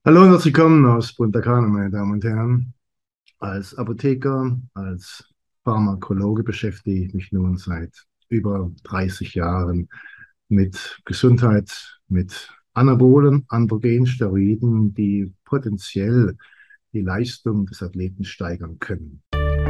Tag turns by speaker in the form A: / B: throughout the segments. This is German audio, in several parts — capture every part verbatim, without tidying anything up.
A: Hallo und herzlich willkommen aus Punta Cana, meine Damen und Herren. Als Apotheker, als Pharmakologe beschäftige ich mich nun seit über dreißig Jahren mit Gesundheit, mit Anabolen, Androgen, Steroiden, die potenziell die Leistung des Athleten steigern können.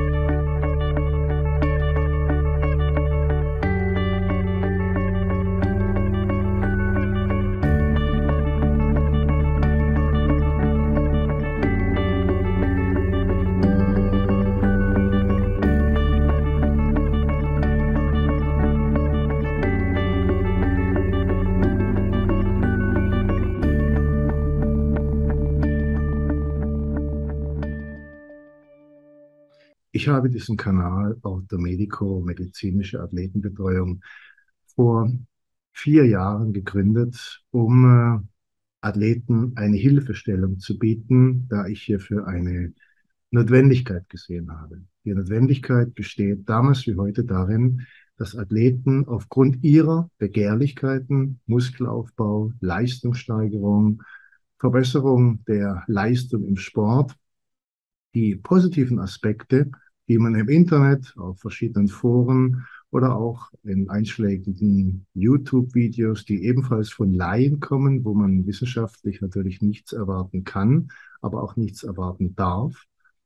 A: Ich habe diesen Kanal Ortho Medico, medizinische Athletenbetreuung, vor vier Jahren gegründet, um äh, Athleten eine Hilfestellung zu bieten, da ich hierfür eine Notwendigkeit gesehen habe. Die Notwendigkeit besteht damals wie heute darin, dass Athleten aufgrund ihrer Begehrlichkeiten, Muskelaufbau, Leistungssteigerung, Verbesserung der Leistung im Sport die positiven Aspekte, die man im Internet, auf verschiedenen Foren oder auch in einschlägigen YouTube-Videos, die ebenfalls von Laien kommen, wo man wissenschaftlich natürlich nichts erwarten kann, aber auch nichts erwarten darf,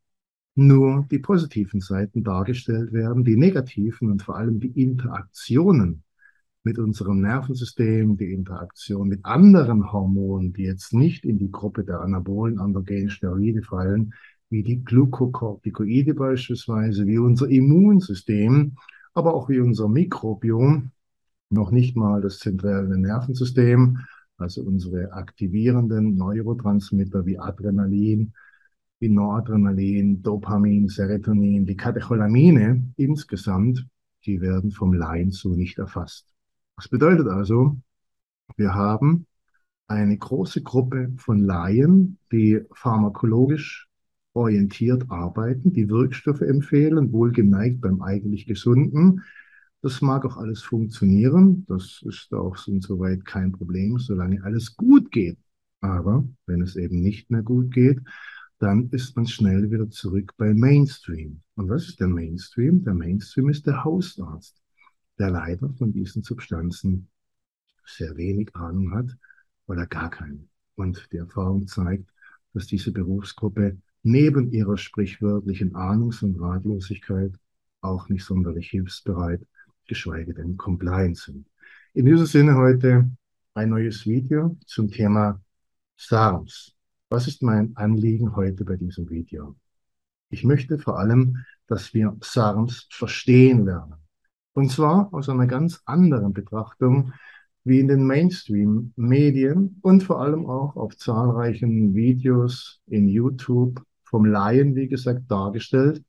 A: nur die positiven Seiten dargestellt werden, die negativen und vor allem die Interaktionen mit unserem Nervensystem, die Interaktion mit anderen Hormonen, die jetzt nicht in die Gruppe der anabolen androgenen Steroide fallen, wie die Glukokortikoide beispielsweise, wie unser Immunsystem, aber auch wie unser Mikrobiom, noch nicht mal das zentrale Nervensystem, also unsere aktivierenden Neurotransmitter wie Adrenalin, wie Noradrenalin, Dopamin, Serotonin, die Katecholamine insgesamt, die werden vom Laien so nicht erfasst. Das bedeutet also, wir haben eine große Gruppe von Laien, die pharmakologisch orientiert arbeiten, die Wirkstoffe empfehlen, wohlgeneigt beim eigentlich Gesunden. Das mag auch alles funktionieren. Das ist auch insoweit kein Problem, solange alles gut geht. Aber wenn es eben nicht mehr gut geht, dann ist man schnell wieder zurück bei Mainstream. Und was ist der Mainstream? Der Mainstream ist der Hausarzt, der leider von diesen Substanzen sehr wenig Ahnung hat oder gar keine. Und die Erfahrung zeigt, dass diese Berufsgruppe neben ihrer sprichwörtlichen Ahnungs- und Ratlosigkeit auch nicht sonderlich hilfsbereit, geschweige denn compliant sind. In diesem Sinne heute ein neues Video zum Thema SARMs. Was ist mein Anliegen heute bei diesem Video? Ich möchte vor allem, dass wir SARMs verstehen lernen. Und zwar aus einer ganz anderen Betrachtung wie in den Mainstream-Medien und vor allem auch auf zahlreichen Videos in YouTube vom Laien, wie gesagt, dargestellt.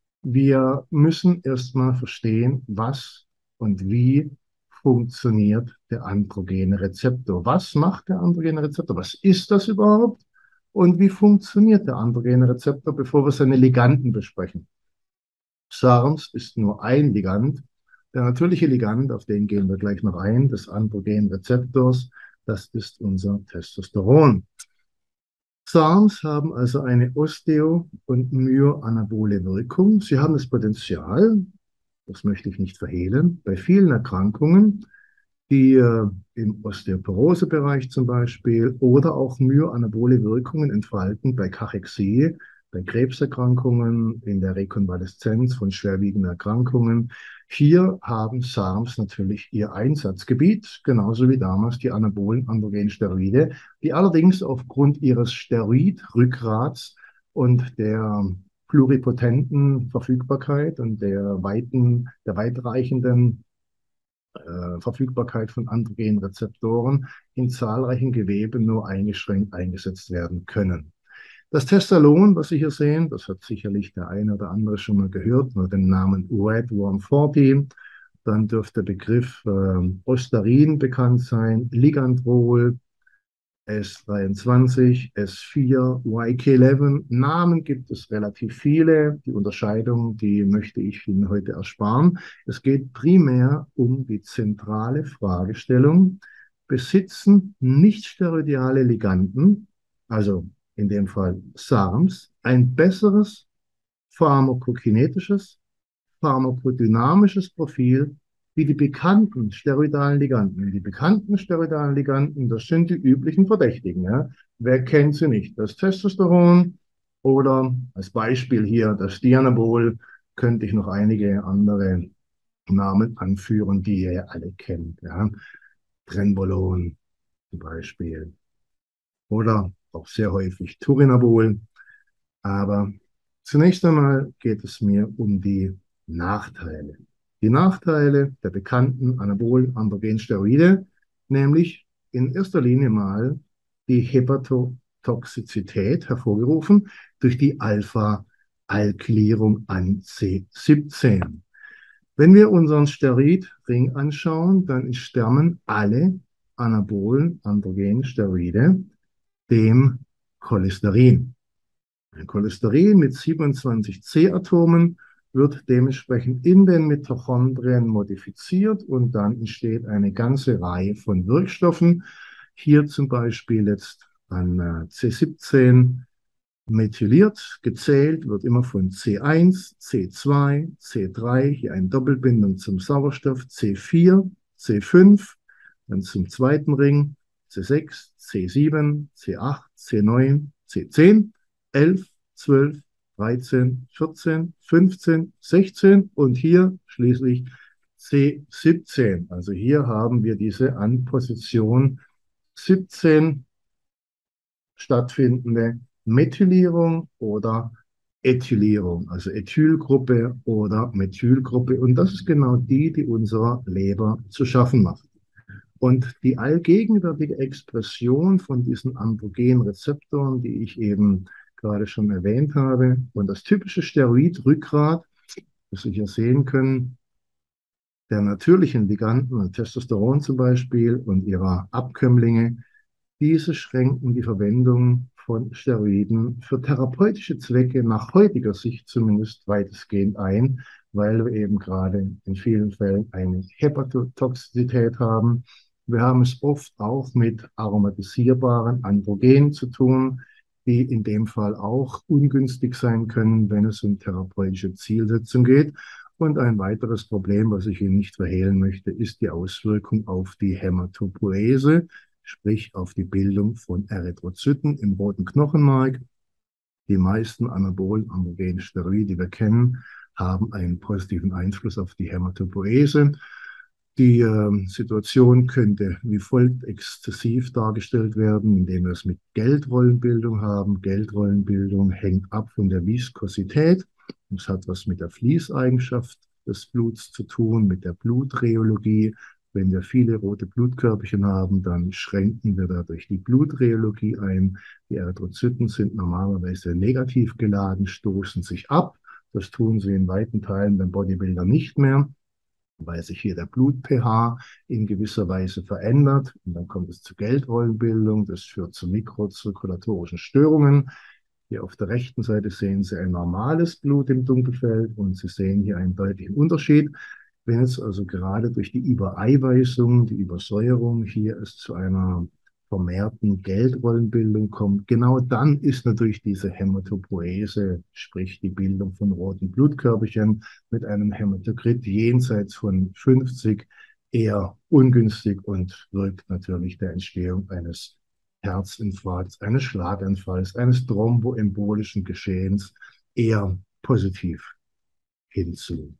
A: Wir müssen erstmal verstehen, was und wie funktioniert der androgene Rezeptor. Was macht der androgene Rezeptor? Was ist das überhaupt? Und wie funktioniert der androgene Rezeptor, bevor wir seine Liganden besprechen? SARMs ist nur ein Ligand. Der natürliche Ligand, auf den gehen wir gleich noch ein, des androgenen Rezeptors, das ist unser Testosteron. SARMs haben also eine osteo- und myoanabole Wirkung. Sie haben das Potenzial, das möchte ich nicht verhehlen, bei vielen Erkrankungen, die äh, im Osteoporose-Bereich zum Beispiel oder auch myoanabole Wirkungen entfalten bei Kachexie, bei Krebserkrankungen, in der Rekonvaleszenz von schwerwiegenden Erkrankungen. Hier haben SARMs natürlich ihr Einsatzgebiet, genauso wie damals die anabolen androgenen Steroide, die allerdings aufgrund ihres Steroidrückgrats und der pluripotenten Verfügbarkeit und der weiten, der weitreichenden äh, Verfügbarkeit von androgenen Rezeptoren in zahlreichen Geweben nur eingeschränkt eingesetzt werden können. Das Testosteron, was Sie hier sehen, das hat sicherlich der eine oder andere schon mal gehört, nur den Namen Red hundertvierzig. Dann dürfte der Begriff äh, Ostarin bekannt sein, Ligandrol, S dreiundzwanzig, S vier, Y K elf. Namen gibt es relativ viele. Die Unterscheidung, die möchte ich Ihnen heute ersparen. Es geht primär um die zentrale Fragestellung. Besitzen nicht steroidale Liganden, also in dem Fall SARMs, ein besseres pharmakokinetisches, pharmakodynamisches Profil wie die bekannten steroidalen Liganden. Die bekannten steroidalen Liganden, das sind die üblichen Verdächtigen. Ja? Wer kennt sie nicht? Das Testosteron oder als Beispiel hier das Dianabol, könnte ich noch einige andere Namen anführen, die ihr ja alle kennt. Ja? Trenbolon zum Beispiel oder auch sehr häufig Turinabol. Aber zunächst einmal geht es mir um die Nachteile. Die Nachteile der bekannten Anabol-Androgen-Steroide, nämlich in erster Linie mal die Hepatotoxizität hervorgerufen durch die Alpha-Alkylierung an C siebzehn. Wenn wir unseren Steroidring anschauen, dann entstammen alle anabolen Androgen-Steroide dem Cholesterin. Ein Cholesterin mit siebenundzwanzig C-Atomen wird dementsprechend in den Mitochondrien modifiziert und dann entsteht eine ganze Reihe von Wirkstoffen. Hier zum Beispiel jetzt an C siebzehn methyliert, gezählt, wird immer von C eins, C zwei, C drei, hier eine Doppelbindung zum Sauerstoff, C vier, C fünf, dann zum zweiten Ring, C sechs, C sieben, C acht, C neun, C zehn, elf, zwölf, dreizehn, vierzehn, fünfzehn, sechzehn und hier schließlich C siebzehn. Also hier haben wir diese an Position siebzehn stattfindende Methylierung oder Ethylierung, also Ethylgruppe oder Methylgruppe. Und das ist genau die, die unserer Leber zu schaffen macht. Und die allgegenwärtige Expression von diesen androgenen Rezeptoren, die ich eben gerade schon erwähnt habe, und das typische Steroidrückgrat, das Sie hier sehen können, der natürlichen Liganden, Testosteron zum Beispiel, und ihrer Abkömmlinge, diese schränken die Verwendung von Steroiden für therapeutische Zwecke nach heutiger Sicht zumindest weitestgehend ein, weil wir eben gerade in vielen Fällen eine Hepatotoxizität haben. Wir haben es oft auch mit aromatisierbaren Androgenen zu tun, die in dem Fall auch ungünstig sein können, wenn es um therapeutische Zielsetzung geht. Und ein weiteres Problem, was ich Ihnen nicht verhehlen möchte, ist die Auswirkung auf die Hämatopoese, sprich auf die Bildung von Erythrozyten im roten Knochenmark. Die meisten anabolen androgenen Steroide, die wir kennen, haben einen positiven Einfluss auf die Hämatopoese. Die äh, Situation könnte wie folgt exzessiv dargestellt werden, indem wir es mit Geldrollenbildung haben. Geldrollenbildung hängt ab von der Viskosität. Das hat was mit der Fließeigenschaft des Bluts zu tun, mit der Blutrheologie. Wenn wir viele rote Blutkörperchen haben, dann schränken wir dadurch die Blutrheologie ein. Die Erythrozyten sind normalerweise negativ geladen, stoßen sich ab. Das tun sie in weiten Teilen beim Bodybuilder nicht mehr, weil sich hier der Blut-pH in gewisser Weise verändert. Und dann kommt es zu Geldrollenbildung. Das führt zu mikrozirkulatorischen Störungen. Hier auf der rechten Seite sehen Sie ein normales Blut im Dunkelfeld und Sie sehen hier einen deutlichen Unterschied. Wenn jetzt also gerade durch die Übereiweißung, die Übersäuerung hier es zu einer vermehrten Geldrollenbildung kommt, genau dann ist natürlich diese Hämatopoese, sprich die Bildung von roten Blutkörperchen mit einem Hämatokrit jenseits von fünfzig, eher ungünstig und wirkt natürlich der Entstehung eines Herzinfarkts, eines Schlaganfalls, eines thromboembolischen Geschehens eher positiv hinzu.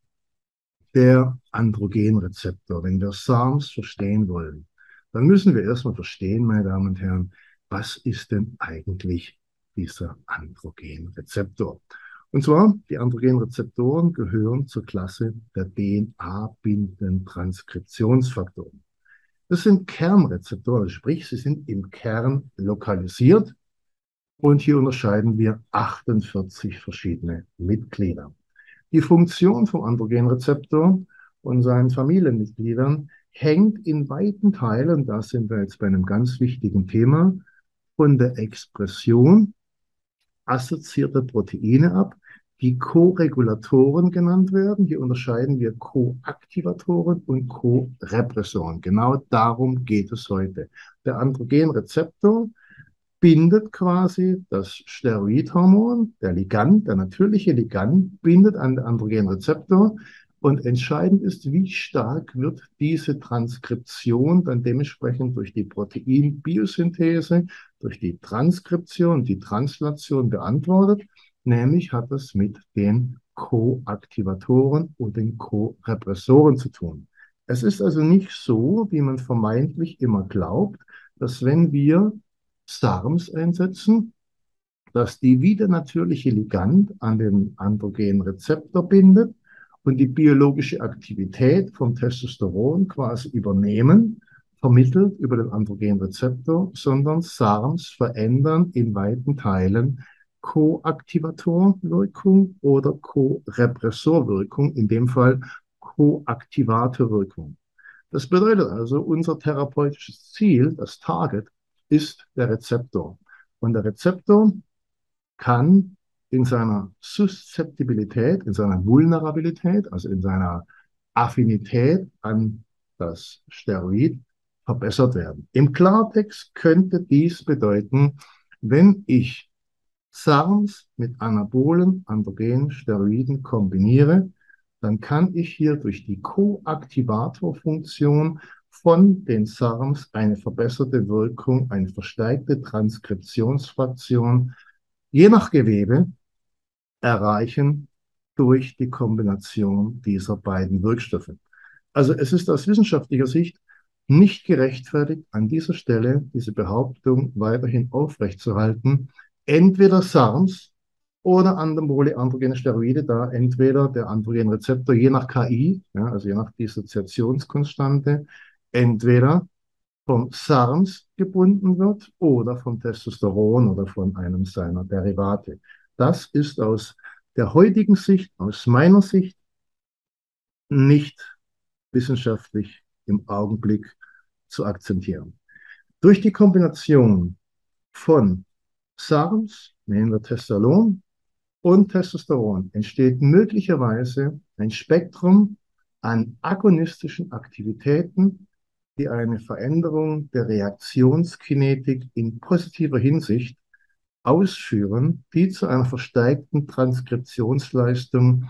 A: Der Androgenrezeptor. Wenn wir SARMs verstehen wollen, dann müssen wir erstmal verstehen, meine Damen und Herren, was ist denn eigentlich dieser Androgenrezeptor? Und zwar, die Androgenrezeptoren gehören zur Klasse der D N A-bindenden Transkriptionsfaktoren. Das sind Kernrezeptoren, sprich, sie sind im Kern lokalisiert und hier unterscheiden wir achtundvierzig verschiedene Mitglieder. Die Funktion vom Androgenrezeptor und seinen Familienmitgliedern hängt in weiten Teilen, da sind wir jetzt bei einem ganz wichtigen Thema, von der Expression assoziierter Proteine ab, die Koregulatoren genannt werden. Hier unterscheiden wir Koaktivatoren und Korepressoren. Genau darum geht es heute. Der Androgenrezeptor bindet quasi das Steroidhormon, der Ligand, der natürliche Ligand, bindet an den Androgenrezeptor. Und entscheidend ist, wie stark wird diese Transkription dann dementsprechend durch die Proteinbiosynthese, durch die Transkription, die Translation beantwortet. Nämlich hat es mit den Koaktivatoren und den Korepressoren zu tun. Es ist also nicht so, wie man vermeintlich immer glaubt, dass wenn wir SARMs einsetzen, dass die wie der natürliche Ligand an den Androgenrezeptor bindet und die biologische Aktivität vom Testosteron quasi übernehmen, vermittelt über den Androgenrezeptor, sondern SARMs verändern in weiten Teilen Koaktivatorwirkung oder Korepressorwirkung, in dem Fall Koaktivatorwirkung. Das bedeutet also, unser therapeutisches Ziel, das Target, ist der Rezeptor. Und der Rezeptor kann in seiner Suszeptibilität, in seiner Vulnerabilität, also in seiner Affinität an das Steroid verbessert werden. Im Klartext könnte dies bedeuten, wenn ich SARMs mit anabolen androgenen Steroiden kombiniere, dann kann ich hier durch die Koaktivatorfunktion von den SARMs eine verbesserte Wirkung, eine verstärkte Transkriptionsfraktion je nach Gewebe erreichen durch die Kombination dieser beiden Wirkstoffe. Also es ist aus wissenschaftlicher Sicht nicht gerechtfertigt, an dieser Stelle diese Behauptung weiterhin aufrechtzuerhalten. Entweder SARMs oder anabole androgene Steroide, da entweder der Androgenrezeptor je nach K I, ja, also je nach Dissoziationskonstante, entweder vom SARMs gebunden wird oder vom Testosteron oder von einem seiner Derivate. Das ist aus der heutigen Sicht, aus meiner Sicht, nicht wissenschaftlich im Augenblick zu akzeptieren. Durch die Kombination von SARMs, nehmen wir Testosteron, und Testosteron entsteht möglicherweise ein Spektrum an agonistischen Aktivitäten, die eine Veränderung der Reaktionskinetik in positiver Hinsicht ausführen, die zu einer verstärkten Transkriptionsleistung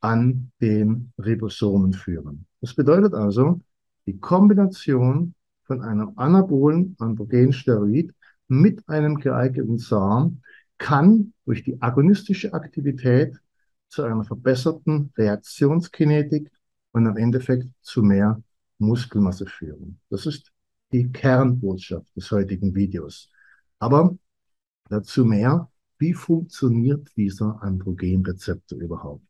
A: an den Ribosomen führen. Das bedeutet also, die Kombination von einem anabolen Androgensteroid mit einem geeigneten SARM kann durch die agonistische Aktivität zu einer verbesserten Reaktionskinetik und im Endeffekt zu mehr Muskelmasse führen. Das ist die Kernbotschaft des heutigen Videos. Aber dazu mehr, wie funktioniert dieser Androgenrezeptor überhaupt?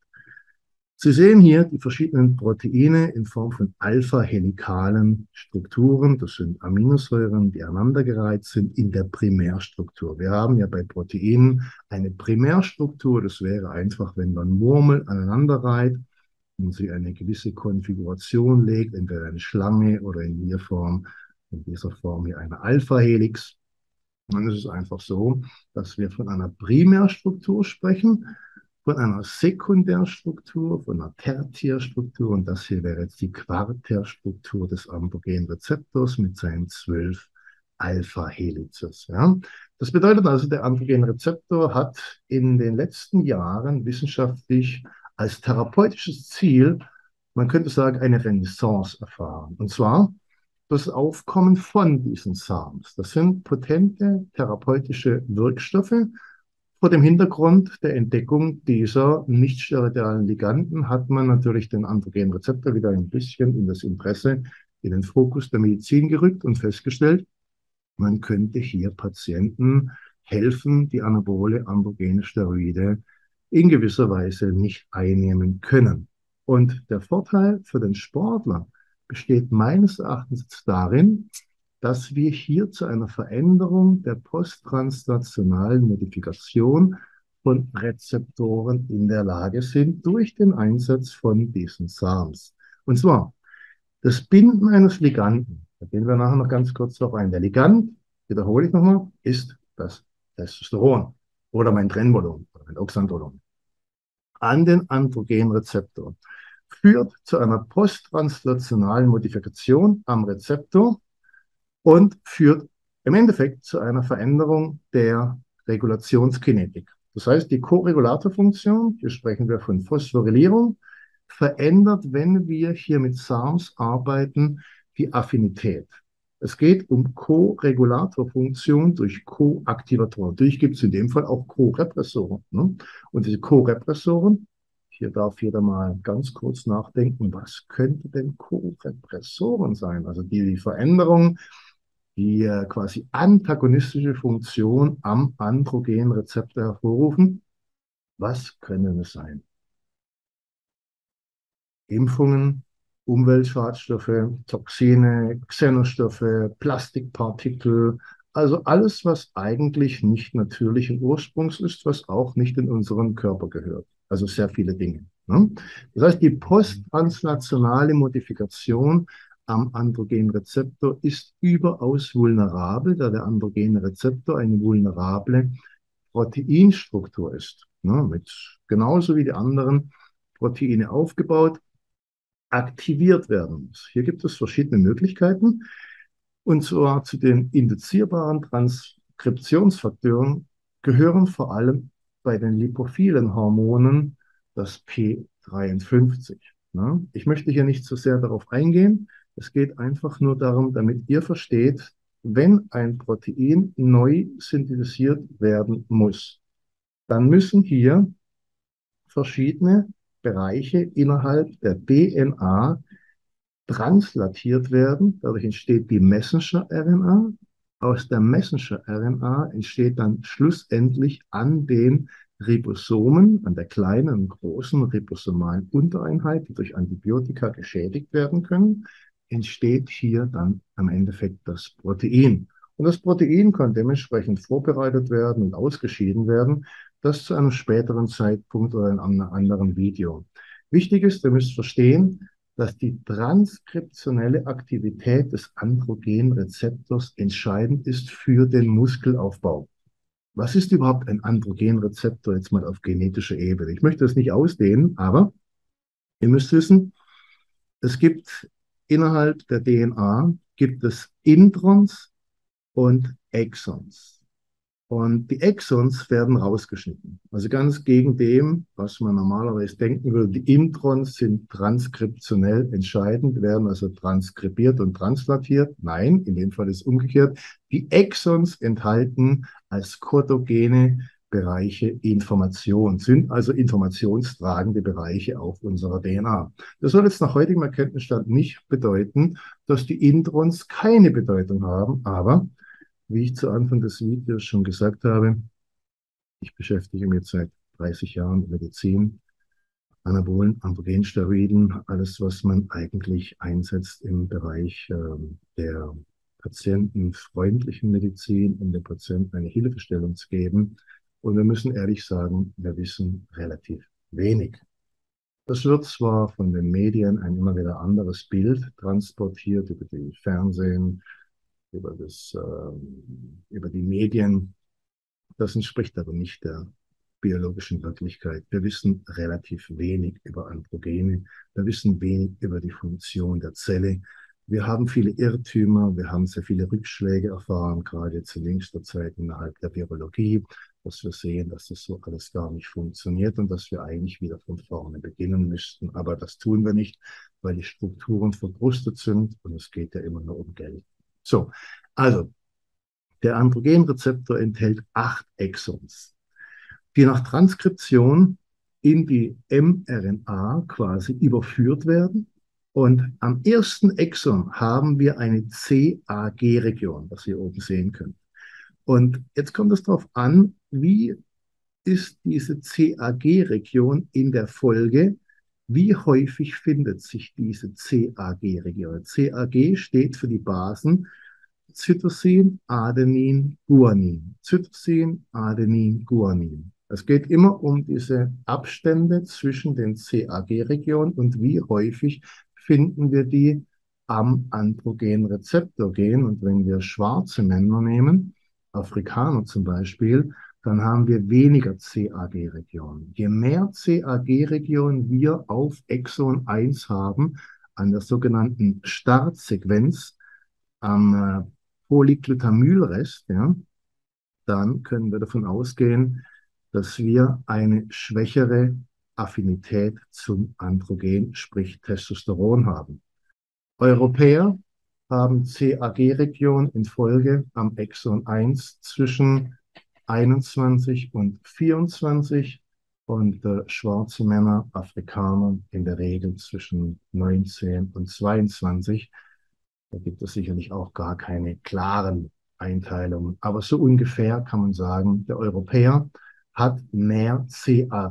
A: Sie sehen hier die verschiedenen Proteine in Form von alpha-helikalen Strukturen. Das sind Aminosäuren, die aneinandergereiht sind in der Primärstruktur. Wir haben ja bei Proteinen eine Primärstruktur. Das wäre einfach, wenn man Murmel aneinander reiht und sie eine gewisse Konfiguration legt, entweder eine Schlange oder in dieser Form, in dieser Form hier eine Alpha-Helix. Dann ist es einfach so, dass wir von einer Primärstruktur sprechen, von einer Sekundärstruktur, von einer Tertiärstruktur, und das hier wäre jetzt die Quartärstruktur des Androgenrezeptors mit seinen zwölf Alpha-Helices. Ja. Das bedeutet also, der Androgenrezeptor hat in den letzten Jahren wissenschaftlich als therapeutisches Ziel, man könnte sagen, eine Renaissance erfahren. Und zwar das Aufkommen von diesen SARMs. Das sind potente therapeutische Wirkstoffe. Vor dem Hintergrund der Entdeckung dieser nicht-steroidalen Liganden hat man natürlich den Androgenrezeptor wieder ein bisschen in das Interesse, in den Fokus der Medizin gerückt und festgestellt, man könnte hier Patienten helfen, die anabole androgene Steroide in gewisser Weise nicht einnehmen können. Und der Vorteil für den Sportler besteht meines Erachtens darin, dass wir hier zu einer Veränderung der posttranslationalen Modifikation von Rezeptoren in der Lage sind durch den Einsatz von diesen SARMs. Und zwar das Binden eines Liganden, da gehen wir nachher noch ganz kurz darauf ein. Der Ligand, wiederhole ich nochmal, ist das Testosteron oder mein Trenbolon oder mein Oxandrolon an den Androgenrezeptor, führt zu einer posttranslationalen Modifikation am Rezeptor und führt im Endeffekt zu einer Veränderung der Regulationskinetik. Das heißt, die Koregulatorfunktion, hier sprechen wir von Phosphorylierung, verändert, wenn wir hier mit SARMs arbeiten, die Affinität. Es geht um Koregulatorfunktion durch Koaktivatoren. Natürlich gibt es in dem Fall auch Korepressoren. Ne? Und diese Korepressoren, hier darf jeder mal ganz kurz nachdenken, was könnte denn Korepressoren sein? Also die, die Veränderung, die äh, quasi antagonistische Funktion am Androgenrezeptor hervorrufen. Was können es sein? Impfungen, Umweltschadstoffe, Toxine, Xenostoffe, Plastikpartikel, also alles, was eigentlich nicht natürlichen Ursprungs ist, was auch nicht in unseren Körper gehört. Also sehr viele Dinge. Ne? Das heißt, die posttranslationale Modifikation am Androgenrezeptor ist überaus vulnerabel, da der Androgenrezeptor eine vulnerable Proteinstruktur ist. Ne? Mit genauso wie die anderen Proteine aufgebaut, aktiviert werden muss. Hier gibt es verschiedene Möglichkeiten. Und zwar zu den induzierbaren Transkriptionsfaktoren gehören vor allem bei den lipophilen Hormonen das P dreiundfünfzig. Ne? Ich möchte hier nicht so sehr darauf eingehen. Es geht einfach nur darum, damit ihr versteht, wenn ein Protein neu synthetisiert werden muss, dann müssen hier verschiedene Bereiche innerhalb der D N A translatiert werden. Dadurch entsteht die Messenger-R N A. Aus der Messenger-R N A entsteht dann schlussendlich an den Ribosomen, an der kleinen und großen ribosomalen Untereinheit, die durch Antibiotika geschädigt werden können, entsteht hier dann am Endeffekt das Protein. Und das Protein kann dementsprechend vorbereitet werden und ausgeschieden werden. Das zu einem späteren Zeitpunkt oder in einem anderen Video. Wichtig ist, ihr müsst verstehen, dass die transkriptionelle Aktivität des Androgenrezeptors entscheidend ist für den Muskelaufbau. Was ist überhaupt ein Androgenrezeptor jetzt mal auf genetischer Ebene? Ich möchte das nicht ausdehnen, aber ihr müsst wissen, es gibt innerhalb der D N A gibt es Introns und Exons. Und die Exons werden rausgeschnitten. Also ganz gegen dem, was man normalerweise denken würde. Die Introns sind transkriptionell entscheidend, werden also transkribiert und translatiert. Nein, in dem Fall ist es umgekehrt. Die Exons enthalten als kodogene Bereiche Information, sind also informationstragende Bereiche auf unserer D N A. Das soll jetzt nach heutigem Erkenntnisstand nicht bedeuten, dass die Introns keine Bedeutung haben, aber wie ich zu Anfang des Videos schon gesagt habe, ich beschäftige mich jetzt seit dreißig Jahren mit Medizin, Anabolen, Androgensteroiden, alles, was man eigentlich einsetzt im Bereich äh, der patientenfreundlichen Medizin, um den Patienten eine Hilfestellung zu geben. Und wir müssen ehrlich sagen, wir wissen relativ wenig. Das wird zwar von den Medien ein immer wieder anderes Bild transportiert über die Fernsehen, über, das, äh, über die Medien. Das entspricht aber nicht der biologischen Wirklichkeit. Wir wissen relativ wenig über Androgene. Wir wissen wenig über die Funktion der Zelle. Wir haben viele Irrtümer. Wir haben sehr viele Rückschläge erfahren, gerade jetzt in jüngster Zeit innerhalb der Virologie, dass wir sehen, dass das so alles gar nicht funktioniert und dass wir eigentlich wieder von vorne beginnen müssten. Aber das tun wir nicht, weil die Strukturen verkrustet sind und es geht ja immer nur um Geld. So, also der Androgenrezeptor enthält acht Exons, die nach Transkription in die mRNA quasi überführt werden. Und am ersten Exon haben wir eine C A G-Region, was ihr oben sehen könnt. Und jetzt kommt es darauf an, wie ist diese C A G-Region in der Folge, wie häufig findet sich diese C A G-Region. C A G steht für die Basen Cytosin, Adenin, Guanin. Cytosin, Adenin, Guanin. Es geht immer um diese Abstände zwischen den C A G-Regionen und wie häufig finden wir die am Androgenrezeptor-Gen. Und wenn wir schwarze Männer nehmen, Afrikaner zum Beispiel, dann haben wir weniger C A G-Regionen. Je mehr C A G-Regionen wir auf Exon eins haben, an der sogenannten Startsequenz, am Polyglutamylrest, ja, dann können wir davon ausgehen, dass wir eine schwächere Affinität zum Androgen, sprich Testosteron haben. Europäer haben C A G-Region in Folge am Exon eins zwischen einundzwanzig und vierundzwanzig und äh, schwarze Männer, Afrikaner in der Regel zwischen neunzehn und zweiundzwanzig. Da gibt es sicherlich auch gar keine klaren Einteilungen. Aber so ungefähr kann man sagen, der Europäer hat mehr C A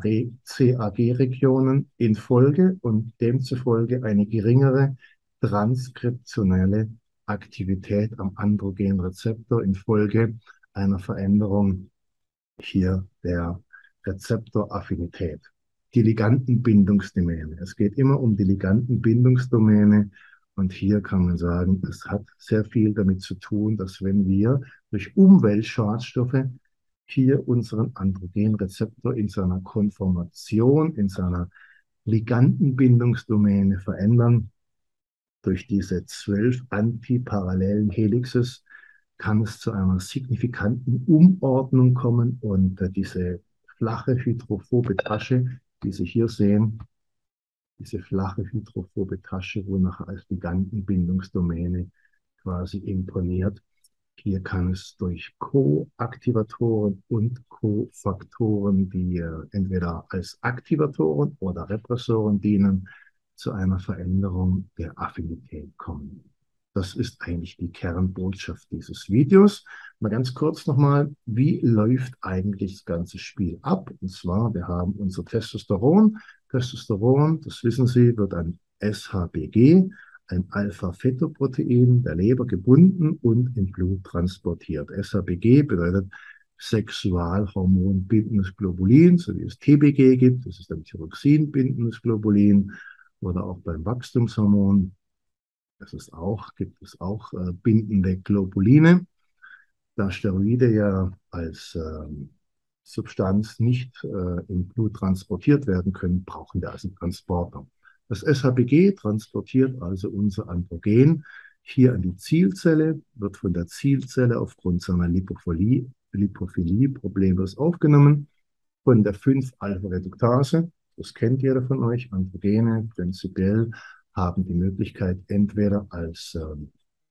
A: G-Regionen in Folge und demzufolge eine geringere transkriptionelle Aktivität am Androgenrezeptor infolge einer Veränderung hier der Rezeptoraffinität. Die Ligandenbindungsdomäne. Es geht immer um die Ligandenbindungsdomäne. Und hier kann man sagen, es hat sehr viel damit zu tun, dass wenn wir durch Umweltschadstoffe hier unseren Androgenrezeptor in seiner Konformation, in seiner Ligandenbindungsdomäne verändern, durch diese zwölf antiparallelen Helixes kann es zu einer signifikanten Umordnung kommen und äh, diese flache hydrophobe Tasche, die Sie hier sehen, diese flache hydrophobe Tasche, wo nachher als Ligandenbindungsdomäne quasi imponiert. Hier kann es durch Co-Aktivatoren und Co-Faktoren, die äh, entweder als Aktivatoren oder Repressoren dienen, zu einer Veränderung der Affinität kommen. Das ist eigentlich die Kernbotschaft dieses Videos. Mal ganz kurz nochmal, wie läuft eigentlich das ganze Spiel ab? Und zwar, wir haben unser Testosteron. Testosteron, das wissen Sie, wird an S H B G, ein Alpha-Fetoprotein der Leber gebunden und im Blut transportiert. S H B G bedeutet Sexualhormon-bindendes Globulin, so wie es T B G gibt. Das ist ein Thyroxin-bindendes Globulin. Oder auch beim Wachstumshormon. Das ist auch, gibt es auch äh, bindende Globuline. Da Steroide ja als ähm, Substanz nicht äh, im Blut transportiert werden können, brauchen wir also Transporter. Das S H B G transportiert also unser Androgen hier an die Zielzelle, wird von der Zielzelle aufgrund seiner Lipophilie, Lipophilie problemlos aufgenommen, von der fünf-Alpha-Reduktase. Das kennt jeder von euch. Androgene prinzipiell haben die Möglichkeit, entweder als ähm,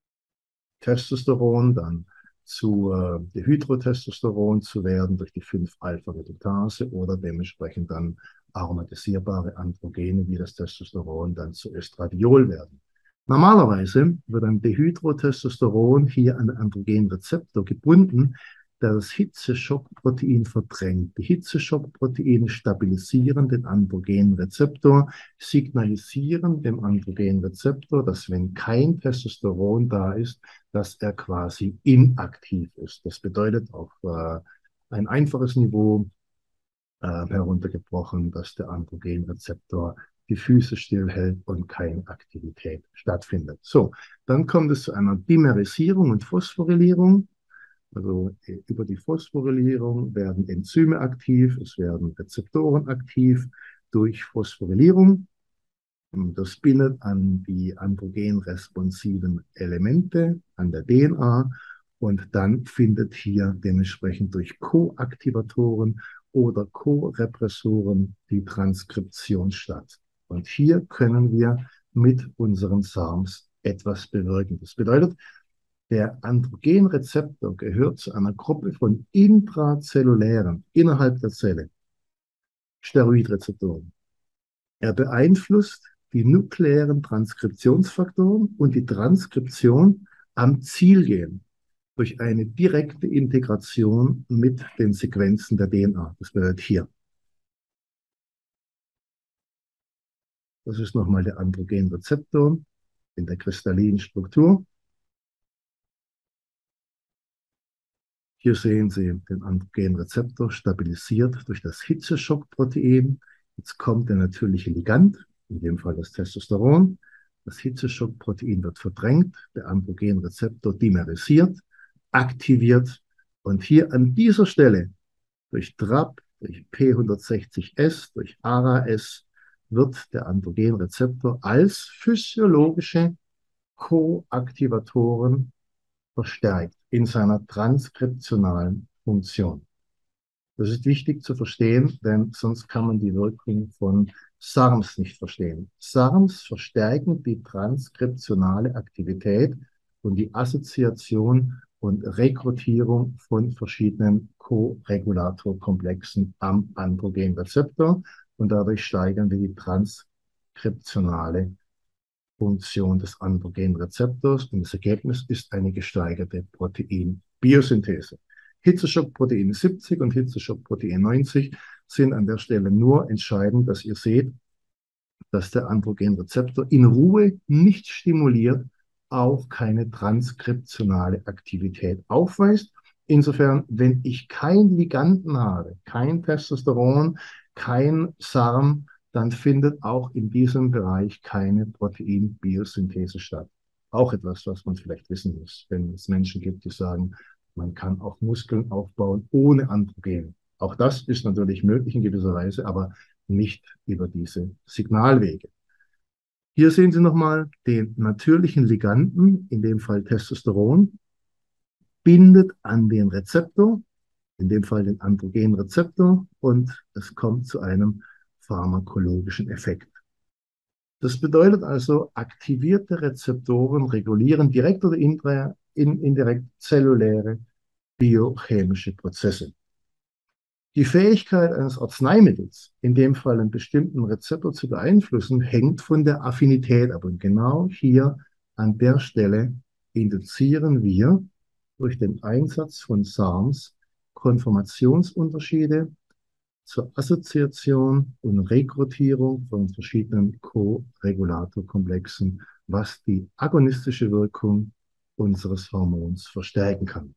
A: Testosteron dann zu äh, Dehydrotestosteron zu werden durch die fünf-Alpha-Reduktase oder dementsprechend dann aromatisierbare Androgene wie das Testosteron dann zu Östradiol werden. Normalerweise wird ein Dehydrotestosteron hier an den Androgenrezeptor gebunden, der das Hitzeschockprotein verdrängt. Die Hitzeschockproteine stabilisieren den Androgenrezeptor, signalisieren dem Androgenrezeptor, dass wenn kein Testosteron da ist, dass er quasi inaktiv ist. Das bedeutet auf äh, ein einfaches Niveau äh, heruntergebrochen, dass der Androgenrezeptor die Füße stillhält und keine Aktivität stattfindet. So, dann kommt es zu einer Dimerisierung und Phosphorylierung. Also über die Phosphorylierung werden Enzyme aktiv, es werden Rezeptoren aktiv durch Phosphorylierung. Das bindet an die androgenresponsiven Elemente, an der D N A und dann findet hier dementsprechend durch Co-Aktivatoren oder Co-Repressoren die Transkription statt. Und hier können wir mit unseren S A R Ms etwas bewirken. Das bedeutet, der Androgenrezeptor gehört zu einer Gruppe von intrazellulären, innerhalb der Zelle, Steroidrezeptoren. Er beeinflusst die nukleären Transkriptionsfaktoren und die Transkription am Zielgen durch eine direkte Integration mit den Sequenzen der D N A. Das bedeutet hier. Das ist nochmal der Androgenrezeptor in der kristallinen Struktur. Hier sehen Sie den Androgenrezeptor stabilisiert durch das Hitzeschockprotein. Jetzt kommt der natürliche Ligand, in dem Fall das Testosteron. Das Hitzeschockprotein wird verdrängt, der Androgenrezeptor dimerisiert, aktiviert und hier an dieser Stelle durch T R A P, durch P hundertsechzig S, durch A R A S wird der Androgenrezeptor als physiologische Co-Aktivatoren verstärkt in seiner transkriptionalen Funktion. Das ist wichtig zu verstehen, denn sonst kann man die Wirkung von SARMs nicht verstehen. SARMs verstärken die transkriptionale Aktivität und die Assoziation und Rekrutierung von verschiedenen Co-Regulatorkomplexen am Androgenrezeptor und dadurch steigern wir die transkriptionale Funktion des Androgenrezeptors und das Ergebnis ist eine gesteigerte Proteinbiosynthese. Hitzeschockprotein siebzig und Hitzeschockprotein neunzig sind an der Stelle nur entscheidend, dass ihr seht, dass der Androgenrezeptor in Ruhe nicht stimuliert, auch keine transkriptionale Aktivität aufweist. Insofern, wenn ich kein Liganden habe, kein Testosteron, kein SARM, dann findet auch in diesem Bereich keine Proteinbiosynthese statt. Auch etwas, was man vielleicht wissen muss, wenn es Menschen gibt, die sagen, man kann auch Muskeln aufbauen ohne Androgen. Auch das ist natürlich möglich in gewisser Weise, aber nicht über diese Signalwege. Hier sehen Sie nochmal den natürlichen Liganden, in dem Fall Testosteron, bindet an den Rezeptor, in dem Fall den Androgenrezeptor, und es kommt zu einem pharmakologischen Effekt. Das bedeutet also, aktivierte Rezeptoren regulieren direkt oder indirekt zelluläre biochemische Prozesse. Die Fähigkeit eines Arzneimittels, in dem Fall einen bestimmten Rezeptor zu beeinflussen, hängt von der Affinität ab. Und genau hier an der Stelle induzieren wir durch den Einsatz von SARMs Konformationsunterschiede zur Assoziation und Rekrutierung von verschiedenen Co-Regulatorkomplexen, was die agonistische Wirkung unseres Hormons verstärken kann.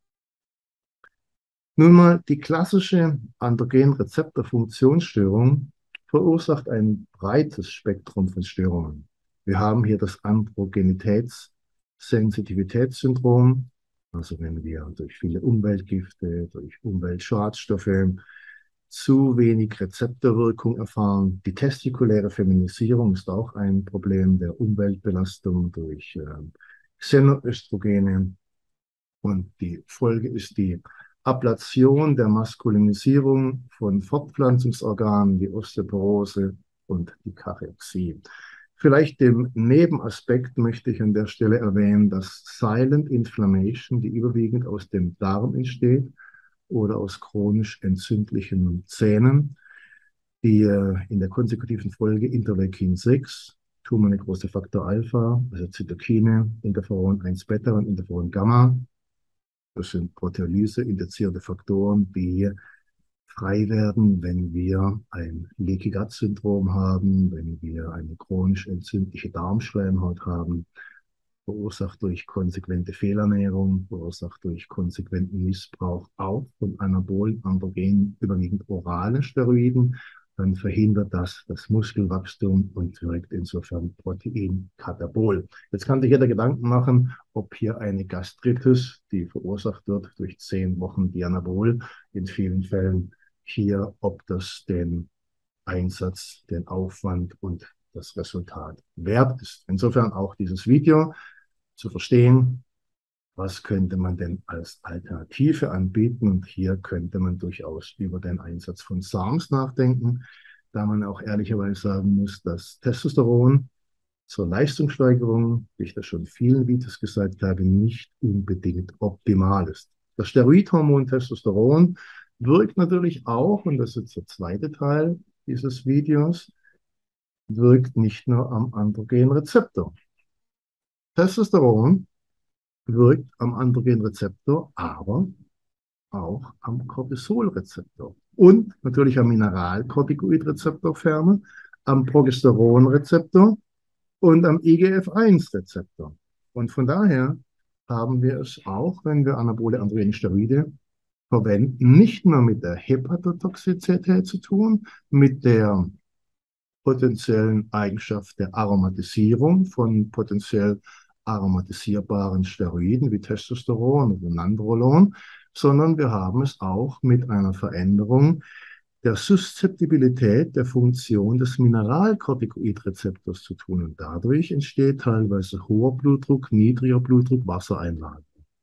A: Nun mal, die klassische Androgenrezeptor-Funktionsstörung verursacht ein breites Spektrum von Störungen. Wir haben hier das Androgenitätssensitivitätssyndrom, also wenn wir durch viele Umweltgifte, durch Umweltschadstoffe zu wenig Rezeptorwirkung erfahren. Die testikuläre Feminisierung ist auch ein Problem der Umweltbelastung durch äh, Xenoöstrogene. Und die Folge ist die Ablation der Maskulinisierung von Fortpflanzungsorganen wie Osteoporose und die Kachexie. Vielleicht dem Nebenaspekt möchte ich an der Stelle erwähnen, dass Silent Inflammation, die überwiegend aus dem Darm entsteht oder aus chronisch entzündlichen Zähnen, die äh, in der konsekutiven Folge Interleukin sechs, Tumornekrose Faktor Alpha, also Zytokine, Interferon eins Beta und Interferon Gamma, das sind Proteolyse-indizierte Faktoren, die frei werden, wenn wir ein Leaky Gut Syndrom haben, wenn wir eine chronisch entzündliche Darmschleimhaut haben, verursacht durch konsequente Fehlernährung, verursacht durch konsequenten Missbrauch auch von Anabolen, Androgenen, überwiegend oralen Steroiden, dann verhindert das das Muskelwachstum und wirkt insofern Proteinkatabol. Jetzt kann sich jeder Gedanken machen, ob hier eine Gastritis, die verursacht wird durch zehn Wochen Dianabol, in vielen Fällen hier, ob das den Einsatz, den Aufwand und das Resultat wert ist. Insofern auch dieses Video zu verstehen, was könnte man denn als Alternative anbieten? Und hier könnte man durchaus über den Einsatz von SARMs nachdenken, da man auch ehrlicherweise sagen muss, dass Testosteron zur Leistungssteigerung, wie ich das schon in vielen Videos gesagt habe, nicht unbedingt optimal ist. Das Steroidhormon Testosteron wirkt natürlich auch, und das ist jetzt der zweite Teil dieses Videos, wirkt nicht nur am Androgenrezeptor. Testosteron wirkt am Androgenrezeptor, aber auch am Cortisolrezeptor und natürlich am Mineralcorticoidrezeptor ferner, am Progesteronrezeptor und am I G F eins Rezeptor. Und von daher haben wir es auch, wenn wir anabole androgene Steroide verwenden, nicht nur mit der Hepatotoxizität zu tun, mit der potenziellen Eigenschaft der Aromatisierung von potenziell aromatisierbaren Steroiden wie Testosteron oder Nandrolon, sondern wir haben es auch mit einer Veränderung der Suszeptibilität der Funktion des Mineralcorticoidrezeptors zu tun. Und dadurch entsteht teilweise hoher Blutdruck, niedriger Blutdruck, Wassereinlagerung.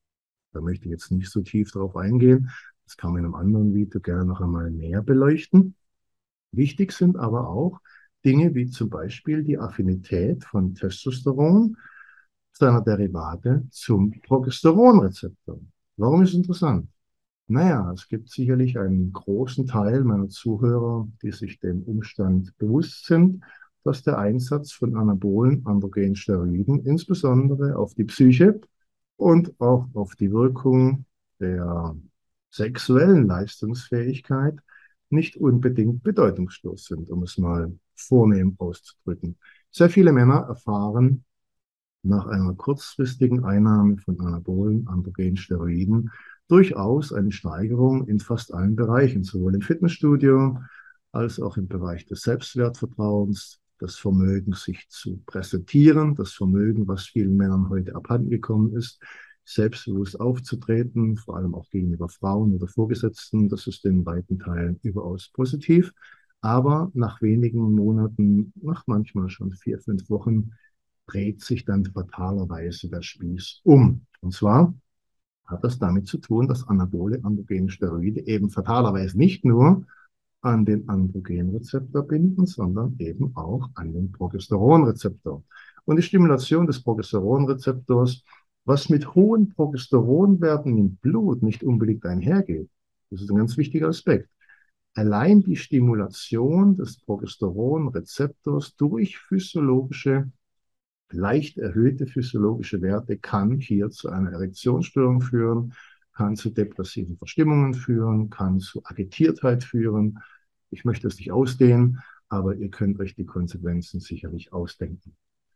A: Da möchte ich jetzt nicht so tief drauf eingehen. Das kann man in einem anderen Video gerne noch einmal näher beleuchten. Wichtig sind aber auch Dinge wie zum Beispiel die Affinität von Testosteron, seiner Derivate zum Progesteronrezeptor. Warum ist es interessant? Naja, es gibt sicherlich einen großen Teil meiner Zuhörer, die sich dem Umstand bewusst sind, dass der Einsatz von anabolen androgenen Steroiden insbesondere auf die Psyche und auch auf die Wirkung der sexuellen Leistungsfähigkeit nicht unbedingt bedeutungslos sind, um es mal vornehm auszudrücken. Sehr viele Männer erfahren nach einer kurzfristigen Einnahme von anabolen androgenen Steroiden durchaus eine Steigerung in fast allen Bereichen, sowohl im Fitnessstudio als auch im Bereich des Selbstwertvertrauens, das Vermögen, sich zu präsentieren, das Vermögen, was vielen Männern heute abhandengekommen ist, selbstbewusst aufzutreten, vor allem auch gegenüber Frauen oder Vorgesetzten. Das ist in weiten Teilen überaus positiv. Aber nach wenigen Monaten, nach manchmal schon vier, fünf Wochen, dreht sich dann fatalerweise der Spieß um. Und zwar hat das damit zu tun, dass anabole androgene Steroide eben fatalerweise nicht nur an den Androgenrezeptor binden, sondern eben auch an den Progesteronrezeptor. Und die Stimulation des Progesteronrezeptors, was mit hohen Progesteronwerten im Blut nicht unbedingt einhergeht, das ist ein ganz wichtiger Aspekt. Allein die Stimulation des Progesteronrezeptors durch physiologische leicht erhöhte physiologische Werte kann hier zu einer Erektionsstörung führen, kann zu depressiven Verstimmungen führen, kann zu Agitiertheit führen. Ich möchte es nicht ausdehnen, aber ihr könnt euch die Konsequenzen sicherlich ausdenken.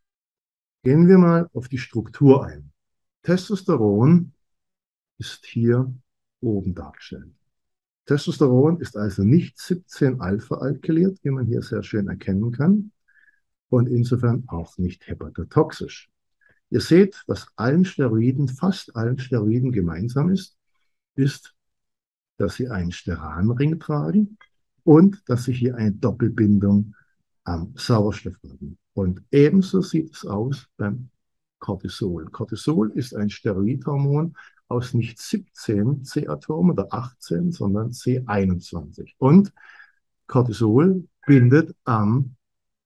A: Gehen wir mal auf die Struktur ein. Testosteron ist hier oben dargestellt. Testosteron ist also nicht siebzehn Alpha-alkyliert, wie man hier sehr schön erkennen kann, und insofern auch nicht hepatotoxisch. Ihr seht, was allen Steroiden, fast allen Steroiden gemeinsam ist, ist, dass sie einen Steranring tragen und dass sie hier eine Doppelbindung am Sauerstoff haben. Und ebenso sieht es aus beim Cortisol. Cortisol ist ein Steroidhormon aus nicht siebzehn C-Atomen oder achtzehn, sondern C einundzwanzig. Und Cortisol bindet am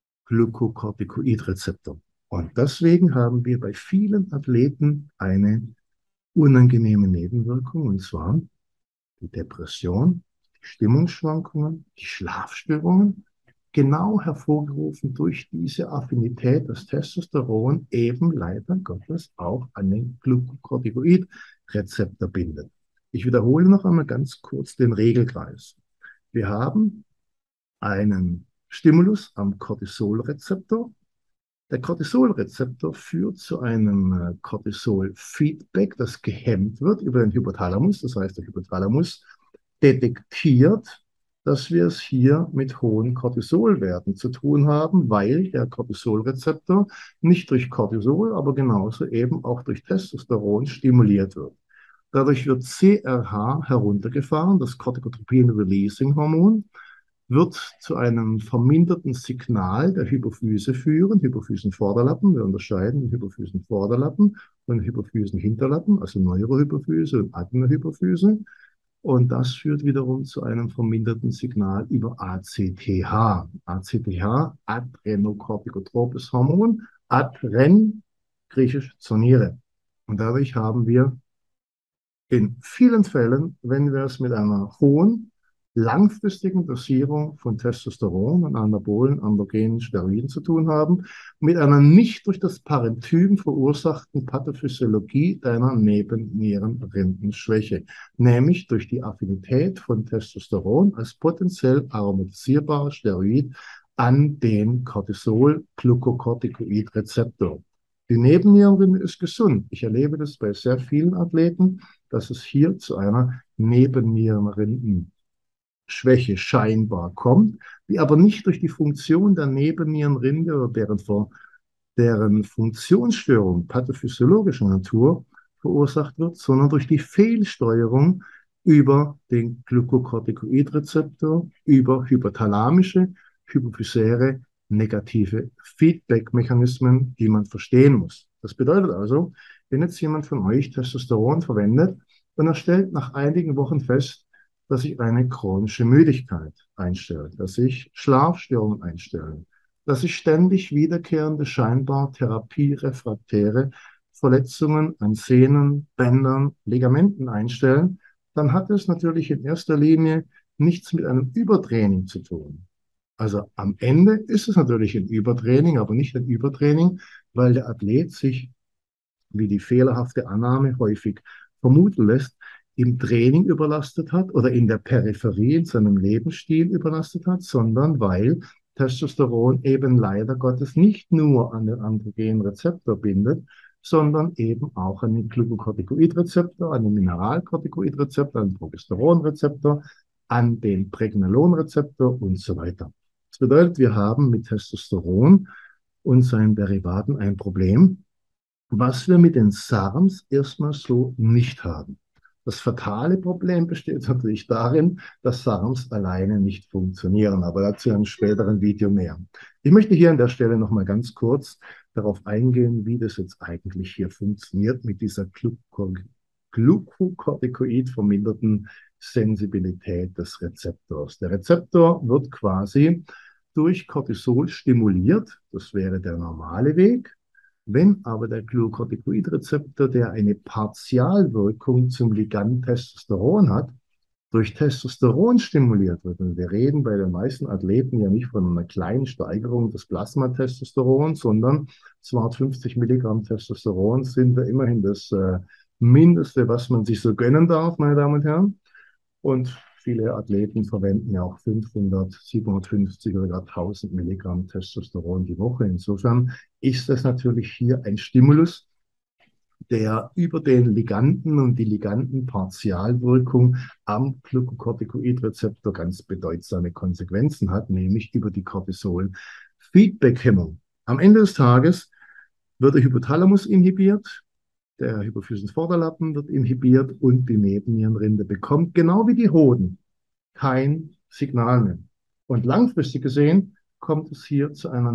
A: Glucocorticoidrezeptor. Und deswegen haben wir bei vielen Athleten eine unangenehme Nebenwirkung, und zwar die Depression, die Stimmungsschwankungen, die Schlafstörungen, genau hervorgerufen durch diese Affinität, das Testosteron eben leider Gottes auch an den Glucocorticoidrezeptor bindet. Ich wiederhole noch einmal ganz kurz den Regelkreis. Wir haben einen Stimulus am Cortisolrezeptor. Der Cortisolrezeptor führt zu einem Cortisol-Feedback, das gehemmt wird über den Hypothalamus. Das heißt, der Hypothalamus detektiert, dass wir es hier mit hohen Cortisolwerten zu tun haben, weil der Cortisolrezeptor nicht durch Cortisol, aber genauso eben auch durch Testosteron stimuliert wird. Dadurch wird C R H heruntergefahren, das Corticotropin-Releasing-Hormon, wird zu einem verminderten Signal der Hypophyse führen, Hypophysenvorderlappen. Wir unterscheiden den Hypophysenvorderlappen von den Hypophysenhinterlappen, also Neurohypophyse und Adenohypophyse. Und das führt wiederum zu einem verminderten Signal über A C T H. A C T H, Adrenocorticotropes Hormon, Adren, griechisch zur Niere. Und dadurch haben wir in vielen Fällen, wenn wir es mit einer hohen, langfristigen Dosierung von Testosteron und anabolen androgenen Steroiden zu tun haben, mit einer nicht durch das Parenchym verursachten Pathophysiologie deiner Nebennierenrindenschwäche, nämlich durch die Affinität von Testosteron als potenziell aromatisierbares Steroid an den Cortisol-Glucocorticoid-Rezeptor. Die Nebennierenrinde ist gesund. Ich erlebe das bei sehr vielen Athleten, dass es hier zu einer Nebennierenrindenschwäche scheinbar kommt, die aber nicht durch die Funktion der Nebennierenrinde oder deren, deren Funktionsstörung pathophysiologischer Natur verursacht wird, sondern durch die Fehlsteuerung über den Glucocorticoidrezeptor, über hypothalamische, hypophysäre, negative Feedback-Mechanismen, die man verstehen muss. Das bedeutet also, wenn jetzt jemand von euch Testosteron verwendet, Und er stellt nach einigen Wochen fest, dass sich eine chronische Müdigkeit einstellt, dass sich Schlafstörungen einstellen, dass sich ständig wiederkehrende, scheinbar therapierefraktäre Verletzungen an Sehnen, Bändern, Ligamenten einstellen, dann hat es natürlich in erster Linie nichts mit einem Übertraining zu tun. Also am Ende ist es natürlich ein Übertraining, aber nicht ein Übertraining, weil der Athlet sich, wie die fehlerhafte Annahme häufig vermuten lässt, im Training überlastet hat oder in der Peripherie, in seinem Lebensstil überlastet hat, sondern weil Testosteron eben leider Gottes nicht nur an den androgenen Rezeptor bindet, sondern eben auch an den Glucocorticoidrezeptor, an den Mineralcorticoidrezeptor, an den Progesteronrezeptor, an den Pregnenolonrezeptor und so weiter. Das bedeutet, wir haben mit Testosteron und seinen Derivaten ein Problem, was wir mit den SARMs erstmal so nicht haben. Das fatale Problem besteht natürlich darin, dass SARMs alleine nicht funktionieren, aber dazu in einem späteren Video mehr. Ich möchte hier an der Stelle nochmal ganz kurz darauf eingehen, wie das jetzt eigentlich hier funktioniert mit dieser Glucocorticoid verminderten Sensibilität des Rezeptors. Der Rezeptor wird quasi durch Cortisol stimuliert, das wäre der normale Weg. Wenn aber der Glucocorticoidrezeptor, der eine Partialwirkung zum Ligand Testosteron hat, durch Testosteron stimuliert wird, und wir reden bei den meisten Athleten ja nicht von einer kleinen Steigerung des Plasmatestosterons, sondern zweihundertfünfzig Milligramm Testosteron sind da immerhin das äh, Mindeste, was man sich so gönnen darf, meine Damen und Herren. Und viele Athleten verwenden ja auch fünfhundert, siebenhundertfünfzig oder gar tausend Milligramm Testosteron die Woche. Insofern ist das natürlich hier ein Stimulus, der über den Liganden und die Ligandenpartialwirkung am Glucocorticoidrezeptor ganz bedeutsame Konsequenzen hat, nämlich über die Cortisol-Feedback-Hemmung. Am Ende des Tages wird der Hypothalamus inhibiert, der Hypophysenvorderlappen wird inhibiert und die Nebennierenrinde bekommt, genau wie die Hoden, kein Signal mehr. Und langfristig gesehen kommt es hier zu einer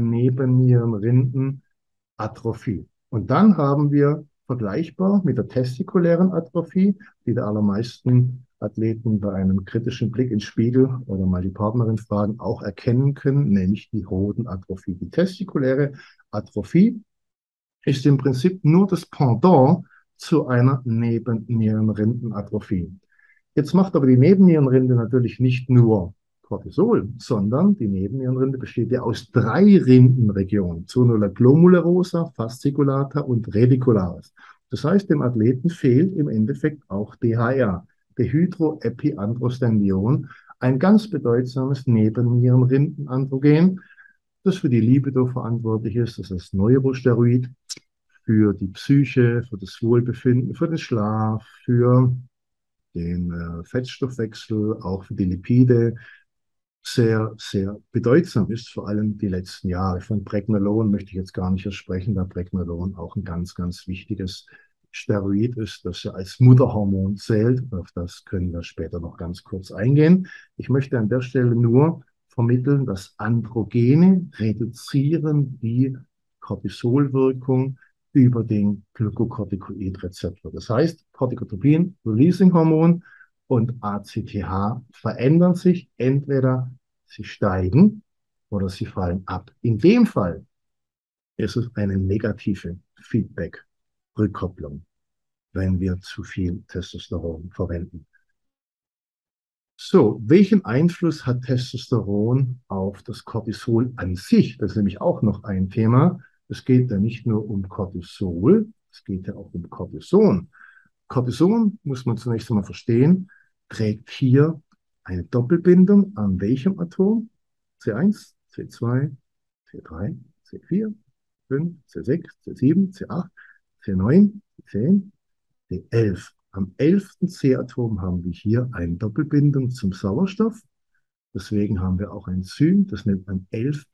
A: Nebennierenrindenatrophie. Und dann haben wir vergleichbar mit der testikulären Atrophie, die der allermeisten Athleten bei einem kritischen Blick ins Spiegel oder mal die Partnerin fragen, auch erkennen können, nämlich die Hodenatrophie. Die testikuläre Atrophie ist im Prinzip nur das Pendant zu einer Nebennierenrindenatrophie. Jetzt macht aber die Nebennierenrinde natürlich nicht nur Cortisol, sondern die Nebennierenrinde besteht ja aus drei Rindenregionen, Zonula glomerulosa, fasciculata und radicularis. Das heißt, dem Athleten fehlt im Endeffekt auch D H R, Dehydroepiandrostendion, ein ganz bedeutsames Nebennierenrindenandrogen, das für die Libido verantwortlich ist. Das ist Neurosteroid für die Psyche, für das Wohlbefinden, für den Schlaf, für den äh, Fettstoffwechsel, auch für die Lipide, sehr, sehr bedeutsam ist, vor allem die letzten Jahre. Von Pregnenolon möchte ich jetzt gar nicht erst sprechen, da Pregnenolon auch ein ganz, ganz wichtiges Steroid ist, das ja als Mutterhormon zählt. Auf das können wir später noch ganz kurz eingehen. Ich möchte an der Stelle nur vermitteln, dass Androgene reduzieren die Cortisolwirkung über den Glucocorticoidrezeptor. Das heißt, Corticotropin, Releasing-Hormon und A C T H verändern sich. Entweder sie steigen oder sie fallen ab. In dem Fall ist es eine negative Feedback-Rückkopplung, wenn wir zu viel Testosteron verwenden. So, welchen Einfluss hat Testosteron auf das Cortisol an sich? Das ist nämlich auch noch ein Thema. Es geht ja nicht nur um Cortisol, es geht ja auch um Cortison. Cortison, muss man zunächst einmal verstehen, trägt hier eine Doppelbindung an welchem Atom? C eins, C zwei, C drei, C vier, fünf, C sechs, C sieben, C acht, C neun, C zehn, C elf. Am elften C-Atom haben wir hier eine Doppelbindung zum Sauerstoff. Deswegen haben wir auch ein Enzym, das nennt man elf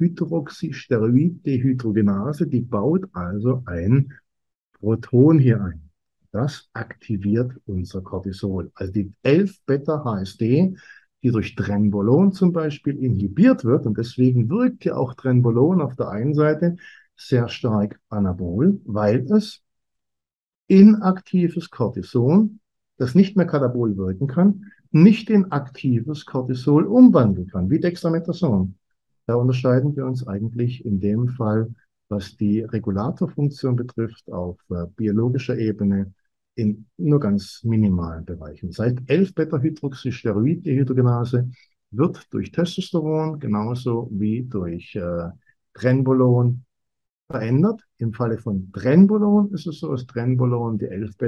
A: Beta-Hydroxysteroid-Dehydrogenase. Die baut also ein Proton hier ein. Das aktiviert unser Cortisol. Also die elf Beta-H S D, die durch Trenbolon zum Beispiel inhibiert wird. Und deswegen wirkt ja auch Trenbolon auf der einen Seite sehr stark anabol, weil es inaktives Cortison das nicht mehr katabol wirken kann, nicht in aktives Cortisol umwandeln kann, wie Dexamethason. Da unterscheiden wir uns eigentlich in dem Fall, was die Regulatorfunktion betrifft, auf äh, biologischer Ebene in nur ganz minimalen Bereichen. Das heißt, elf-Beta-Hydroxysteroid-Dehydrogenase wird durch Testosteron genauso wie durch äh, Trenbolon verändert. Im Falle von Trenbolon ist es so, dass Trenbolon die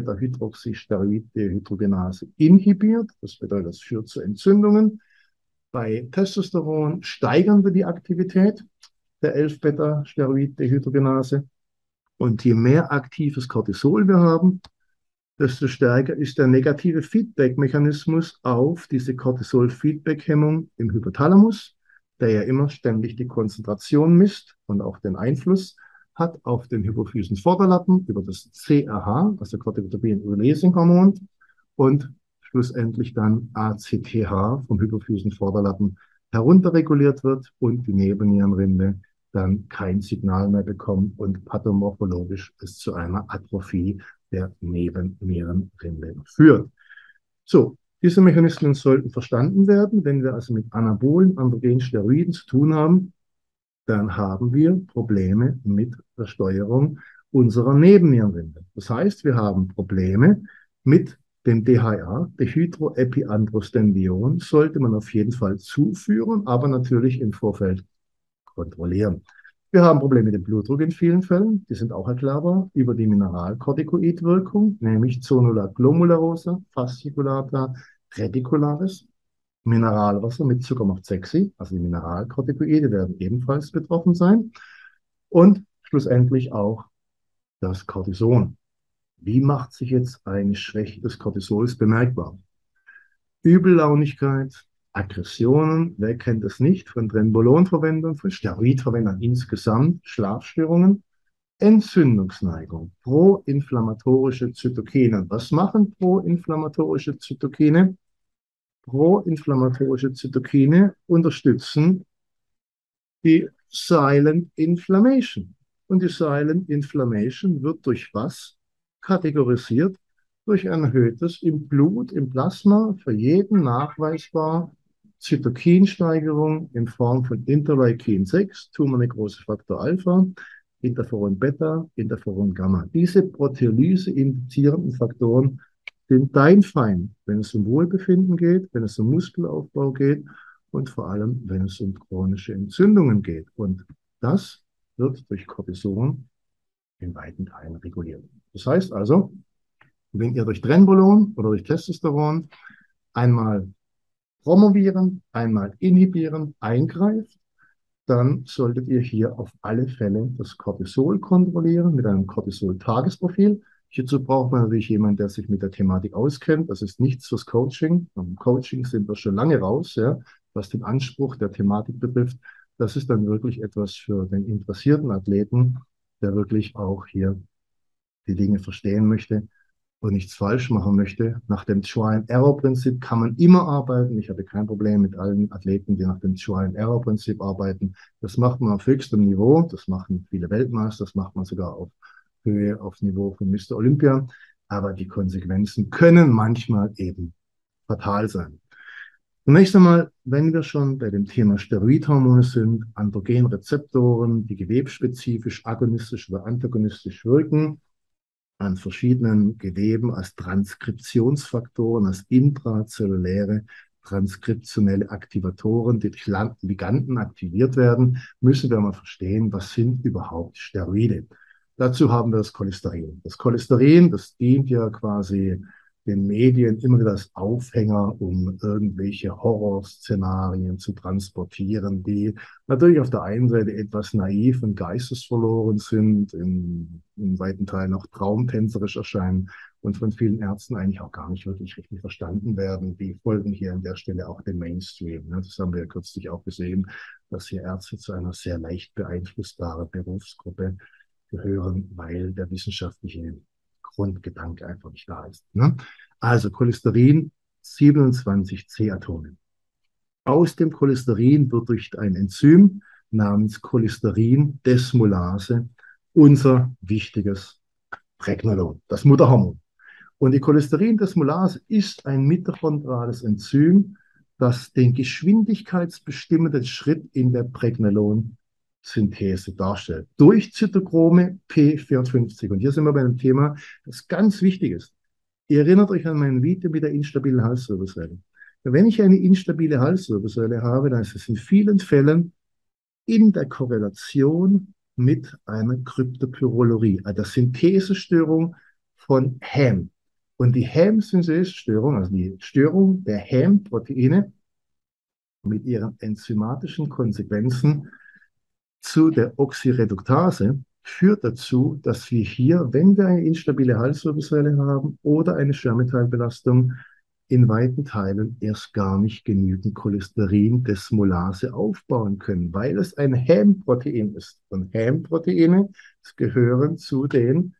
A: elf-Beta-Hydroxysteroid-Dehydrogenase inhibiert. Das bedeutet, das führt zu Entzündungen. Bei Testosteron steigern wir die Aktivität der elf-Beta-Steroid-Dehydrogenase. Und je mehr aktives Cortisol wir haben, desto stärker ist der negative Feedback-Mechanismus auf diese Cortisol-Feedback-Hemmung im Hypothalamus, der ja immer ständig die Konzentration misst und auch den Einfluss hat auf den Hypophysen-Vorderlappen über das C R H, also Corticotropin-Releasing-Hormon, und schlussendlich dann A C T H vom Hypophysen-Vorderlappen herunterreguliert wird und die Nebennierenrinde dann kein Signal mehr bekommt und pathomorphologisch es zu einer Atrophie der Nebennierenrinde führt. So, diese Mechanismen sollten verstanden werden. Wenn wir also mit anabolen androgenen Steroiden zu tun haben, dann haben wir Probleme mit der Steuerung unserer Nebennierenrinde. Das heißt, wir haben Probleme mit dem D H R, Dehydroepiandrostendion, sollte man auf jeden Fall zuführen, aber natürlich im Vorfeld kontrollieren. Wir haben Probleme mit dem Blutdruck in vielen Fällen, die sind auch erklärbar über die Mineralkortikoidwirkung, nämlich Zonula glomerulosa, Fasciculata reticularis. Mineralwasser mit Zucker macht sexy, also die Mineralkortikoide werden ebenfalls betroffen sein. Und schlussendlich auch das Cortison. Wie macht sich jetzt eine Schwäche des Cortisols bemerkbar? Übellaunigkeit, Aggressionen, wer kennt es nicht, von Trenbolonverwendung, von Steroidverwendung insgesamt, Schlafstörungen, Entzündungsneigung, proinflammatorische Zytokine. Was machen proinflammatorische Zytokine? Proinflammatorische Zytokine unterstützen die Silent Inflammation. Und die Silent Inflammation wird durch was kategorisiert? Durch ein erhöhtes im Blut, im Plasma, für jeden nachweisbar Zytokinsteigerung in Form von Interleukin sechs, Tumornekrose Faktor Alpha, Interferon Beta, Interferon Gamma. Diese Proteolyse-induzierenden Faktoren sind dein Feind, wenn es um Wohlbefinden geht, wenn es um Muskelaufbau geht und vor allem, wenn es um chronische Entzündungen geht. Und das wird durch Cortison in weiten Teilen reguliert. Das heißt also, wenn ihr durch Trenbolon oder durch Testosteron einmal promovieren, einmal inhibieren, eingreift, dann solltet ihr hier auf alle Fälle das Cortisol kontrollieren mit einem Cortisol-Tagesprofil. Hierzu braucht man natürlich jemanden, der sich mit der Thematik auskennt. Das ist nichts fürs Coaching. Im Coaching sind wir schon lange raus, ja, was den Anspruch der Thematik betrifft. Das ist dann wirklich etwas für den interessierten Athleten, der wirklich auch hier die Dinge verstehen möchte und nichts falsch machen möchte. Nach dem Trial-and-Error-Prinzip kann man immer arbeiten. Ich habe kein Problem mit allen Athleten, die nach dem Trial-and-Error-Prinzip arbeiten. Das macht man auf höchstem Niveau. Das machen viele Weltmeister. Das macht man sogar auf Höhe, auf Niveau von Mister Olympia. Aber die Konsequenzen können manchmal eben fatal sein. Zunächst einmal, wenn wir schon bei dem Thema Steroidhormone sind, Androgenrezeptoren, die gewebsspezifisch agonistisch oder antagonistisch wirken, an verschiedenen Geweben als Transkriptionsfaktoren, als intrazelluläre transkriptionelle Aktivatoren, die durch Liganden aktiviert werden, müssen wir mal verstehen, was sind überhaupt Steroide. Dazu haben wir das Cholesterin. Das Cholesterin, das dient ja quasi den Medien immer wieder als Aufhänger, um irgendwelche Horrorszenarien zu transportieren, die natürlich auf der einen Seite etwas naiv und geistesverloren sind, in, in weiten Teilen auch traumtänzerisch erscheinen und von vielen Ärzten eigentlich auch gar nicht wirklich richtig verstanden werden. Die folgen hier an der Stelle auch dem Mainstream. Das haben wir ja kürzlich auch gesehen, dass hier Ärzte zu einer sehr leicht beeinflussbaren Berufsgruppe gehören, weil der wissenschaftliche Grundgedanke einfach nicht da ist. Ne? Also Cholesterin, siebenundzwanzig C-Atome. Aus dem Cholesterin wird durch ein Enzym namens Cholesterin-Desmolase unser wichtiges Pregnenolon, das Mutterhormon. Und die Cholesterin-Desmolase ist ein mitochondriales Enzym, das den geschwindigkeitsbestimmenden Schritt in der Pregnenolon-Synthese darstellt. Durch Zytochrome P vierundfünfzig. Und hier sind wir bei einem Thema, das ganz wichtig ist. Ihr erinnert euch an mein Video mit der instabilen Halswirbelsäule. Wenn ich eine instabile Halswirbelsäule habe, dann ist es in vielen Fällen in der Korrelation mit einer Kryptopyrolurie, einer Synthesestörung von Häm. Und die Häm-Synthesestörung, also die Störung der Häm-Proteine mit ihren enzymatischen Konsequenzen zu der Oxyreduktase, führt dazu, dass wir hier, wenn wir eine instabile Halswirbelsäule haben oder eine Schwermetallbelastung, in weiten Teilen erst gar nicht genügend Cholesterin-Desmolase aufbauen können, weil es ein Häm-Protein ist. Und Häm-Proteine gehören zu den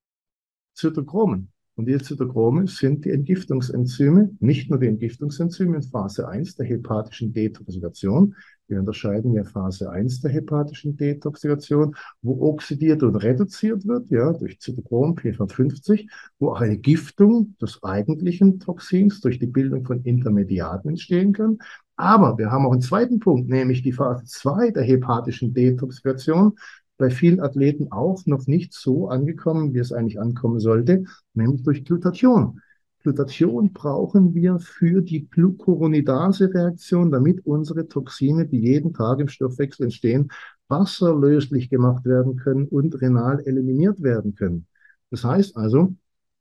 A: Zytochromen. Und die Zytochromen sind die Entgiftungsenzyme, nicht nur die Entgiftungsenzyme in Phase eins der hepatischen Detoxikation. Wir unterscheiden ja Phase eins der hepatischen Detoxikation, wo oxidiert und reduziert wird, ja, durch Zytochrom P vierundfünfzig, wo auch eine Giftung des eigentlichen Toxins durch die Bildung von Intermediaten entstehen kann. Aber wir haben auch einen zweiten Punkt, nämlich die Phase zwei der hepatischen Detoxikation, bei vielen Athleten auch noch nicht so angekommen, wie es eigentlich ankommen sollte, nämlich durch Glutathion. Glutathion brauchen wir für die Glucuronidase-Reaktion, damit unsere Toxine, die jeden Tag im Stoffwechsel entstehen, wasserlöslich gemacht werden können und renal eliminiert werden können. Das heißt also,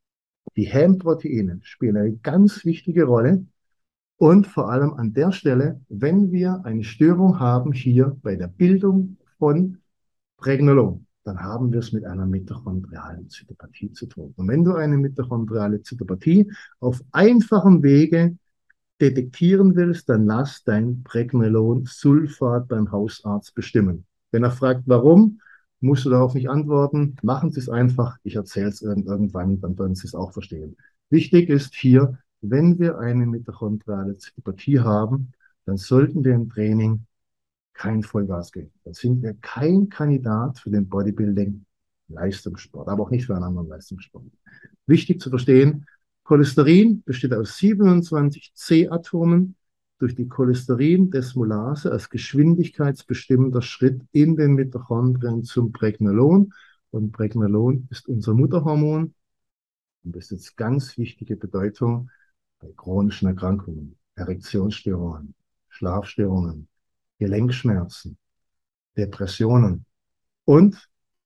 A: die Häm-Proteine spielen eine ganz wichtige Rolle. Und vor allem an der Stelle, wenn wir eine Störung haben hier bei der Bildung von Pregnenolon, dann haben wir es mit einer mitochondrialen Zytopathie zu tun. Und wenn du eine mitochondriale Zytopathie auf einfachem Wege detektieren willst, dann lass dein Pregnenolon-Sulfat beim Hausarzt bestimmen. Wenn er fragt, warum, musst du darauf nicht antworten. Machen Sie es einfach. Ich erzähle es irgendwann, dann werden Sie es auch verstehen. Wichtig ist hier, wenn wir eine mitochondriale Zytopathie haben, dann sollten wir im Training kein Vollgas geben. Dann sind wir kein Kandidat für den Bodybuilding-Leistungssport, aber auch nicht für einen anderen Leistungssport. Wichtig zu verstehen, Cholesterin besteht aus siebenundzwanzig C-Atomen. Durch die Cholesterin-Desmolase als geschwindigkeitsbestimmender Schritt in den Mitochondrien zum Pregnenolon. Und Pregnenolon ist unser Mutterhormon. Und das ist jetzt ganz wichtige Bedeutung bei chronischen Erkrankungen, Erektionsstörungen, Schlafstörungen, Gelenkschmerzen, Depressionen und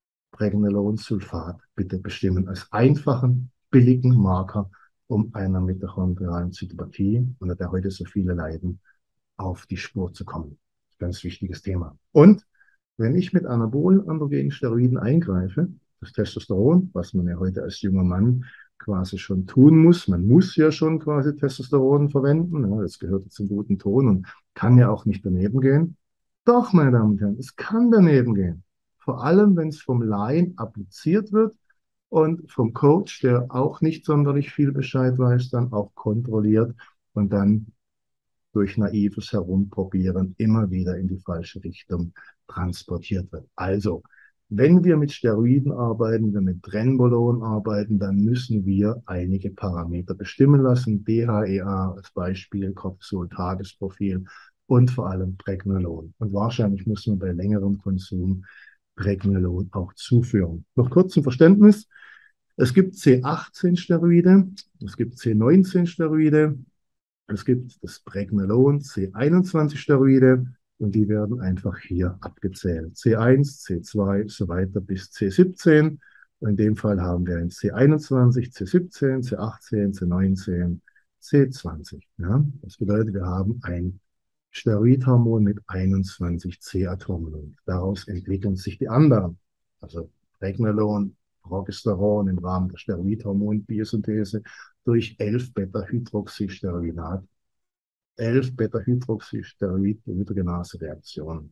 A: Pregnenolonsulfat bitte bestimmen als einfachen, billigen Marker, um einer mitochondrialen Zytopathie, unter der heute so viele leiden, auf die Spur zu kommen. Ganz wichtiges Thema. Und wenn ich mit anabolen androgenen Steroiden eingreife, das Testosteron, was man ja heute als junger Mann quasi schon tun muss, man muss ja schon quasi Testosteron verwenden, ja, das gehört zum guten Ton und kann ja auch nicht daneben gehen. Doch, meine Damen und Herren, es kann daneben gehen. Vor allem, wenn es vom Laien appliziert wird und vom Coach, der auch nicht sonderlich viel Bescheid weiß, dann auch kontrolliert und dann durch naives Herumprobieren immer wieder in die falsche Richtung transportiert wird. Also, wenn wir mit Steroiden arbeiten, wenn wir mit Trenbolon arbeiten, dann müssen wir einige Parameter bestimmen lassen. D H E A als Beispiel, Cortisol-Tagesprofil und vor allem Pregnenolon. Und wahrscheinlich muss man bei längerem Konsum Pregnenolon auch zuführen. Noch kurz zum Verständnis. Es gibt C achtzehn Steroide, es gibt C neunzehn Steroide, es gibt das Pregnenolon, C einundzwanzig Steroide und die werden einfach hier abgezählt. C eins, C zwei, so weiter bis C siebzehn. In dem Fall haben wir ein C einundzwanzig, C siebzehn, C achtzehn, C neunzehn, C zwanzig. Ja? Das bedeutet, wir haben ein Steroidhormon mit einundzwanzig C-Atomen. Daraus entwickeln sich die anderen. Also Pregnenolon, Progesteron im Rahmen der Steroidhormon-Biosynthese durch elf Beta-Hydroxysteroidinat, elf Beta-Hydroxysteroid-Hydrogenase-Reaktionen.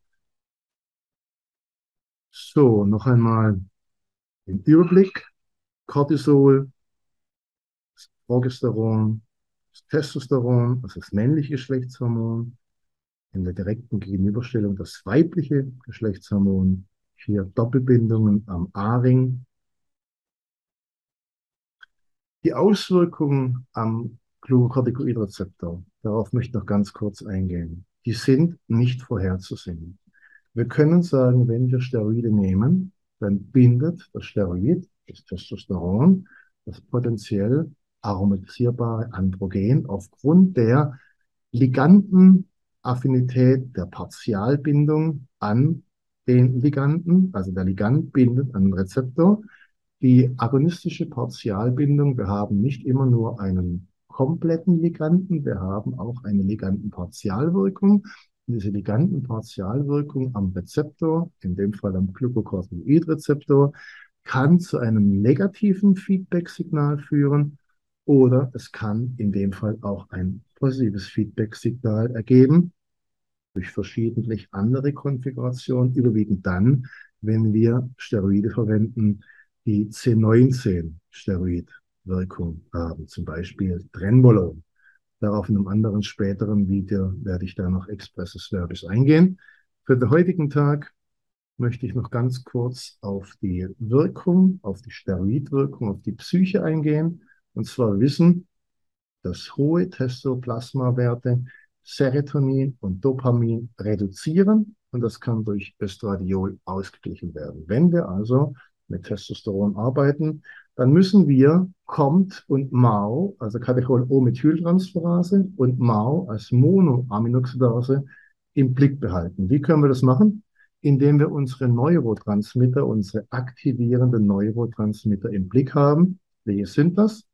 A: So, noch einmal im Überblick. Cortisol, das Progesteron, das Testosteron, also das männliche Geschlechtshormon, in der direkten Gegenüberstellung das weibliche Geschlechtshormon, hier Doppelbindungen am A-Ring, Die Auswirkungen am Glucocorticoid-Rezeptor, darauf möchte ich noch ganz kurz eingehen, die sind nicht vorherzusehen. Wir können sagen, wenn wir Steroide nehmen, dann bindet das Steroid, das Testosteron, das potenziell aromatisierbare Androgen aufgrund der Ligandenaffinität der Partialbindung an den Liganden, also der Ligand bindet an den Rezeptor. Die agonistische Partialbindung, wir haben nicht immer nur einen kompletten Liganden, wir haben auch eine Ligandenpartialwirkung. Und diese Ligandenpartialwirkung am Rezeptor, in dem Fall am Glucocorticoid-Rezeptor, kann zu einem negativen Feedback-Signal führen oder es kann in dem Fall auch ein positives Feedback-Signal ergeben durch verschiedentlich andere Konfigurationen, überwiegend dann, wenn wir Steroide verwenden, die C neunzehn-Steroidwirkung haben, zum Beispiel Trenbolone. Darauf in einem anderen späteren Video werde ich da noch expresses verbis eingehen. Für den heutigen Tag möchte ich noch ganz kurz auf die Wirkung, auf die Steroidwirkung, auf die Psyche eingehen. Und zwar wissen, dass hohe Testoplasmawerte Serotonin und Dopamin reduzieren und das kann durch Östradiol ausgeglichen werden. Wenn wir also mit Testosteron arbeiten, dann müssen wir C O M T und M A O, also Catechol-O-Methyltransferase und M A O als Monoaminoxidase im Blick behalten. Wie können wir das machen? Indem wir unsere Neurotransmitter, unsere aktivierenden Neurotransmitter im Blick haben. Welche sind das?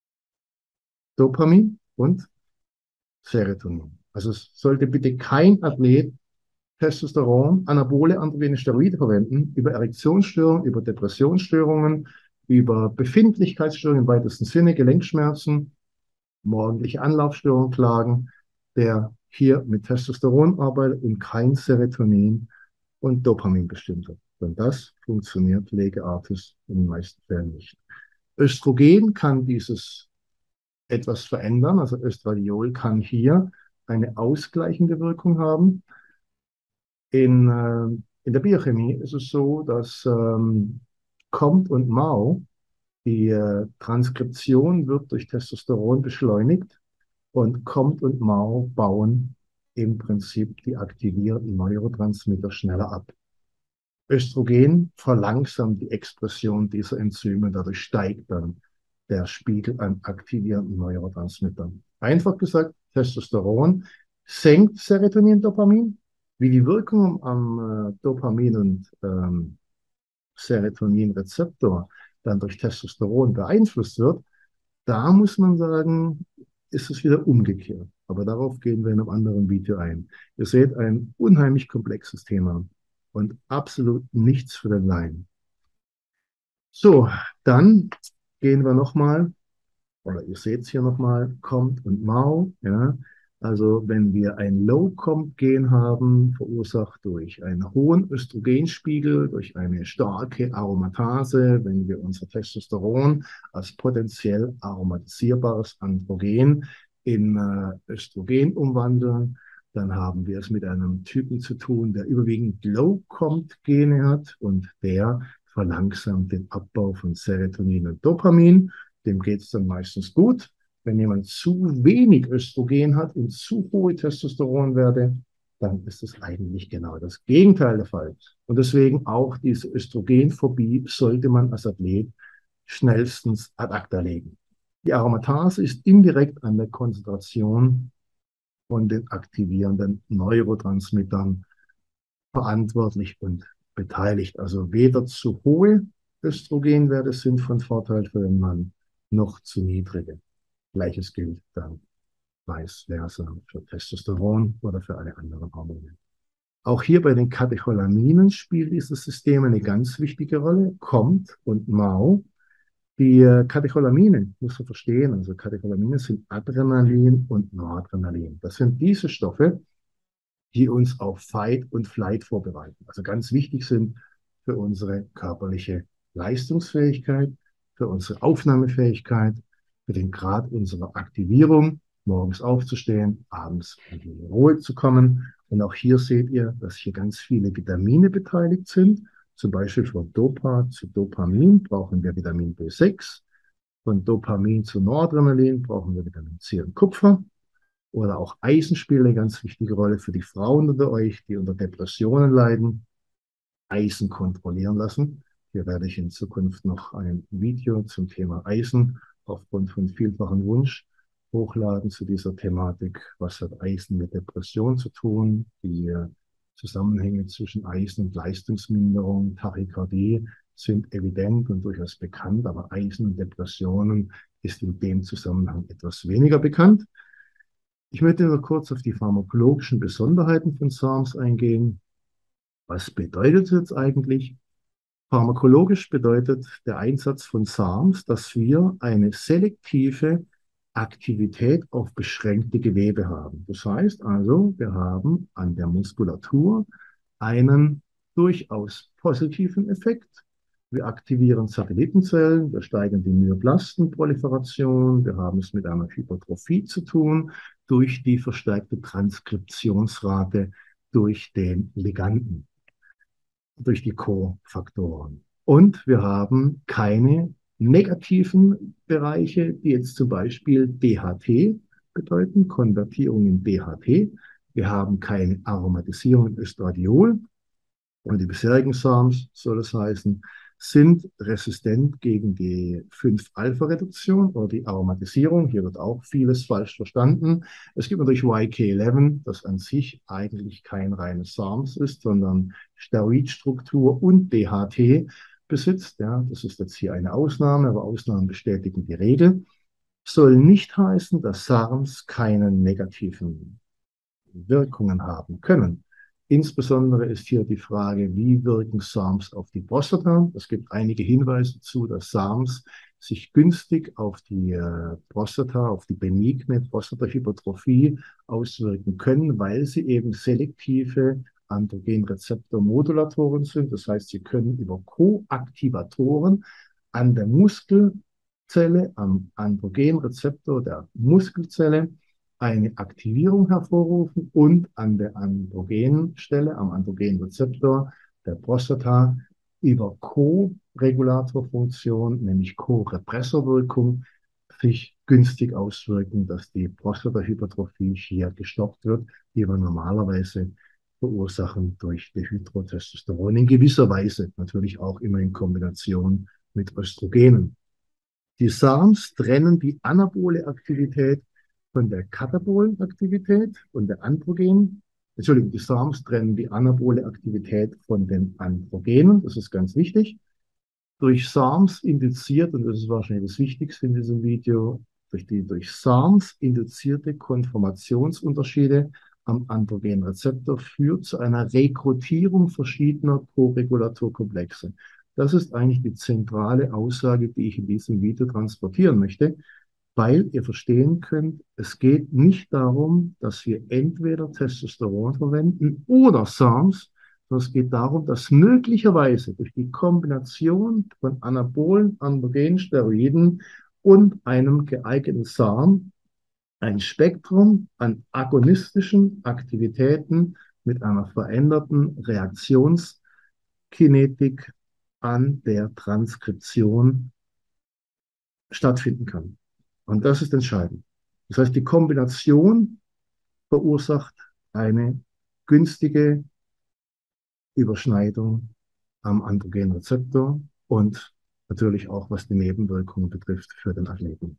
A: Dopamin und Serotonin. Also es sollte bitte kein Athlet Testosteron, Anabole, androgene Steroide verwenden, über Erektionsstörungen, über Depressionsstörungen, über Befindlichkeitsstörungen im weitesten Sinne, Gelenkschmerzen, morgendliche Anlaufstörungen klagen, der hier mit Testosteron arbeitet und kein Serotonin und Dopamin bestimmt hat. Denn das funktioniert lege artis in den meisten Fällen nicht. Östrogen kann dieses etwas verändern. Also Östradiol kann hier eine ausgleichende Wirkung haben. In, äh, in der Biochemie ist es so, dass ähm, C O M T und M A O, die äh, Transkription wird durch Testosteron beschleunigt und C O M T und M A O bauen im Prinzip die aktivierten Neurotransmitter schneller ab. Östrogen verlangsamt die Expression dieser Enzyme, dadurch steigt dann der Spiegel an aktivierenden Neurotransmittern. Einfach gesagt, Testosteron senkt Serotonin, Dopamin. Wie die Wirkung am äh, Dopamin- und ähm, Serotoninrezeptor dann durch Testosteron beeinflusst wird, da muss man sagen, ist es wieder umgekehrt. Aber darauf gehen wir in einem anderen Video ein. Ihr seht ein unheimlich komplexes Thema und absolut nichts für den Laien. So, dann gehen wir nochmal, oder ihr seht es hier nochmal, C O M T und M A O. Ja. Also wenn wir ein Low-C O M T-Gen haben, verursacht durch einen hohen Östrogenspiegel, durch eine starke Aromatase, wenn wir unser Testosteron als potenziell aromatisierbares Androgen in äh, Östrogen umwandeln, dann haben wir es mit einem Typen zu tun, der überwiegend Low-C O M T-Gene hat und der verlangsamt den Abbau von Serotonin und Dopamin. Dem geht es dann meistens gut. Wenn jemand zu wenig Östrogen hat und zu hohe Testosteronwerte, dann ist es eigentlich genau das Gegenteil der Fall. Und deswegen auch diese Östrogenphobie sollte man als Athlet schnellstens ad acta legen. Die Aromatase ist indirekt an der Konzentration von den aktivierenden Neurotransmittern verantwortlich und beteiligt. Also weder zu hohe Östrogenwerte sind von Vorteil für den Mann, noch zu niedrige. Gleiches gilt dann vice versa für Testosteron oder für alle anderen Hormone. Auch hier bei den Katecholaminen spielt dieses System eine ganz wichtige Rolle, C O M T und M A O. Die äh, Katecholamine, muss man verstehen, also Katecholamine sind Adrenalin und Noradrenalin. Das sind diese Stoffe, die uns auf Fight und Flight vorbereiten. Also ganz wichtig sind für unsere körperliche Leistungsfähigkeit, für unsere Aufnahmefähigkeit, für den Grad unserer Aktivierung, morgens aufzustehen, abends in die Ruhe zu kommen. Und auch hier seht ihr, dass hier ganz viele Vitamine beteiligt sind. Zum Beispiel von Dopa zu Dopamin brauchen wir Vitamin B sechs. Von Dopamin zu Noradrenalin brauchen wir Vitamin C und Kupfer. Oder auch Eisen spielt eine ganz wichtige Rolle für die Frauen unter euch, die unter Depressionen leiden. Eisen kontrollieren lassen. Hier werde ich in Zukunft noch ein Video zum Thema Eisen aufgrund von vielfachen Wunsch hochladen zu dieser Thematik. Was hat Eisen mit Depression zu tun? Die Zusammenhänge zwischen Eisen und Leistungsminderung, Tachykardie sind evident und durchaus bekannt, aber Eisen und Depressionen ist in dem Zusammenhang etwas weniger bekannt. Ich möchte nur kurz auf die pharmakologischen Besonderheiten von SARMs eingehen. Was bedeutet es jetzt eigentlich? Pharmakologisch bedeutet der Einsatz von SARMs, dass wir eine selektive Aktivität auf beschränkte Gewebe haben. Das heißt also, wir haben an der Muskulatur einen durchaus positiven Effekt. Wir aktivieren Satellitenzellen, wir steigern die Myoblastenproliferation, wir haben es mit einer Hypertrophie zu tun durch die verstärkte Transkriptionsrate durch den Liganden, durch die Co-Faktoren. Und wir haben keine negativen Bereiche, die jetzt zum Beispiel D H T bedeuten, Konvertierung in D H T. Wir haben keine Aromatisierung in Östradiol. Und die bisherigen SARMs, soll es heißen, sind resistent gegen die fünf Alpha Reduktion oder die Aromatisierung. Hier wird auch vieles falsch verstanden. Es gibt natürlich Y K elf, das an sich eigentlich kein reines SARMs ist, sondern Steroidstruktur und D H T besitzt. Ja, das ist jetzt hier eine Ausnahme, aber Ausnahmen bestätigen die Regel. Soll nicht heißen, dass SARMs keine negativen Wirkungen haben können. Insbesondere ist hier die Frage, wie wirken SARMs auf die Prostata? Es gibt einige Hinweise dazu, dass SARMs sich günstig auf die äh, Prostata, auf die benigne Prostatahypertrophie auswirken können, weil sie eben selektive Androgenrezeptormodulatoren sind. Das heißt, sie können über Koaktivatoren an der Muskelzelle, am Androgenrezeptor der Muskelzelle, eine Aktivierung hervorrufen und an der Androgenstelle, am Androgenrezeptor der Prostata über Co-Regulatorfunktion, nämlich Co-Repressorwirkung, sich günstig auswirken, dass die Prostatahypertrophie hier gestoppt wird, die wir normalerweise verursachen durch Dehydrotestosteron, in gewisser Weise natürlich auch immer in Kombination mit Östrogenen. Die SARMs trennen die anabole Aktivität von der katabolen Aktivität und der Androgen. Entschuldigung, die SARMs trennen die anabole Aktivität von den Androgenen. Das ist ganz wichtig. Durch SARMs induziert, und das ist wahrscheinlich das Wichtigste in diesem Video, durch die durch SARMs induzierte Konformationsunterschiede am Androgenrezeptor führt zu einer Rekrutierung verschiedener Co-Regulatorkomplexe. Das ist eigentlich die zentrale Aussage, die ich in diesem Video transportieren möchte, weil ihr verstehen könnt, es geht nicht darum, dass wir entweder Testosteron verwenden oder SARMs, sondern es geht darum, dass möglicherweise durch die Kombination von anabolen androgenen Steroiden und einem geeigneten SARM ein Spektrum an agonistischen Aktivitäten mit einer veränderten Reaktionskinetik an der Transkription stattfinden kann. Und das ist entscheidend. Das heißt, die Kombination verursacht eine günstige Überschneidung am Androgenrezeptor und natürlich auch, was die Nebenwirkungen betrifft, für den Athleten.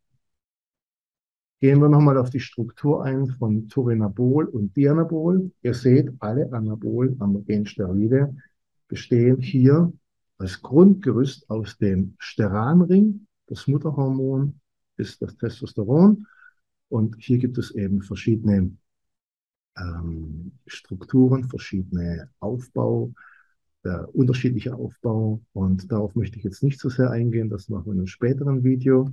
A: Gehen wir nochmal auf die Struktur ein von Turinabol und Dianabol. Ihr seht, alle Anabol-Androgensteroide bestehen hier als Grundgerüst aus dem Steranring. Das Mutterhormon ist das Testosteron. Und hier gibt es eben verschiedene ähm, Strukturen, verschiedene Aufbau, äh, unterschiedliche Aufbau. Und darauf möchte ich jetzt nicht so sehr eingehen. Das machen wir in einem späteren Video.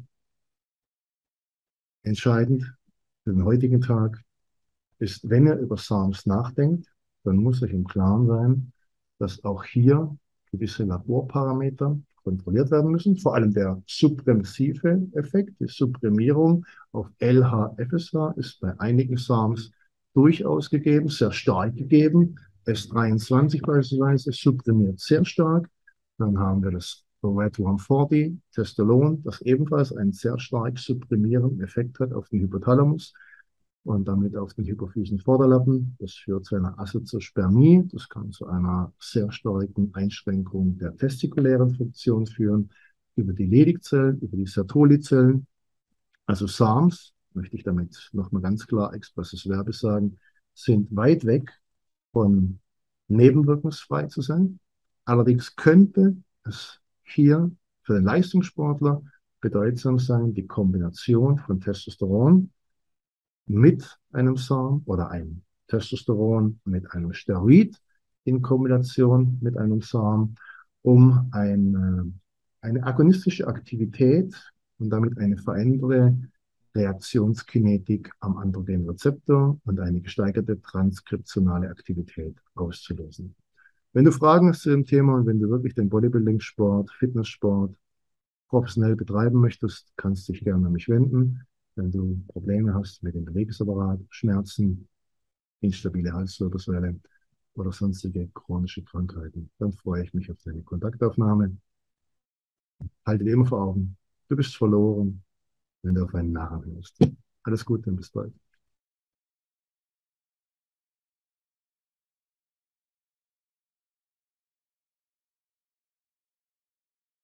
A: Entscheidend für den heutigen Tag ist, wenn ihr über SARMs nachdenkt, dann muss euch im Klaren sein, dass auch hier gewisse Laborparameter kontrolliert werden müssen. Vor allem der suppressive Effekt, die Supprimierung auf L H F S H ist bei einigen SARMs durchaus gegeben, sehr stark gegeben. S dreiundzwanzig beispielsweise supprimiert sehr stark. Dann haben wir das RED hundertvierzig, Testosteron, das ebenfalls einen sehr stark supprimierenden Effekt hat auf den Hypothalamus und damit auf den Hypophysen-Vorderlappen. Das führt zu einer Azoospermie. Das kann zu einer sehr starken Einschränkung der testikulären Funktion führen, über die Ledigzellen, über die Sertoli-Zellen. Also S A M S, möchte ich damit nochmal ganz klar expresses Verbe sagen, sind weit weg von nebenwirkungsfrei zu sein. Allerdings könnte es hier für den Leistungssportler bedeutsam sein, die Kombination von Testosteron mit einem S A M oder einem Testosteron mit einem Steroid in Kombination mit einem S A M, um eine, eine agonistische Aktivität und damit eine veränderte Reaktionskinetik am Androgenrezeptor und eine gesteigerte transkriptionale Aktivität auszulösen. Wenn du Fragen hast zu dem Thema und wenn du wirklich den Bodybuilding-Sport, Fitnesssport professionell betreiben möchtest, kannst du dich gerne an mich wenden. Wenn du Probleme hast mit dem Bewegungsapparat, Schmerzen, instabile Halswirbelsäule oder sonstige chronische Krankheiten, dann freue ich mich auf deine Kontaktaufnahme. Halte dir immer vor Augen, du bist verloren, wenn du auf einen Narren hörst. Alles Gute und bis bald.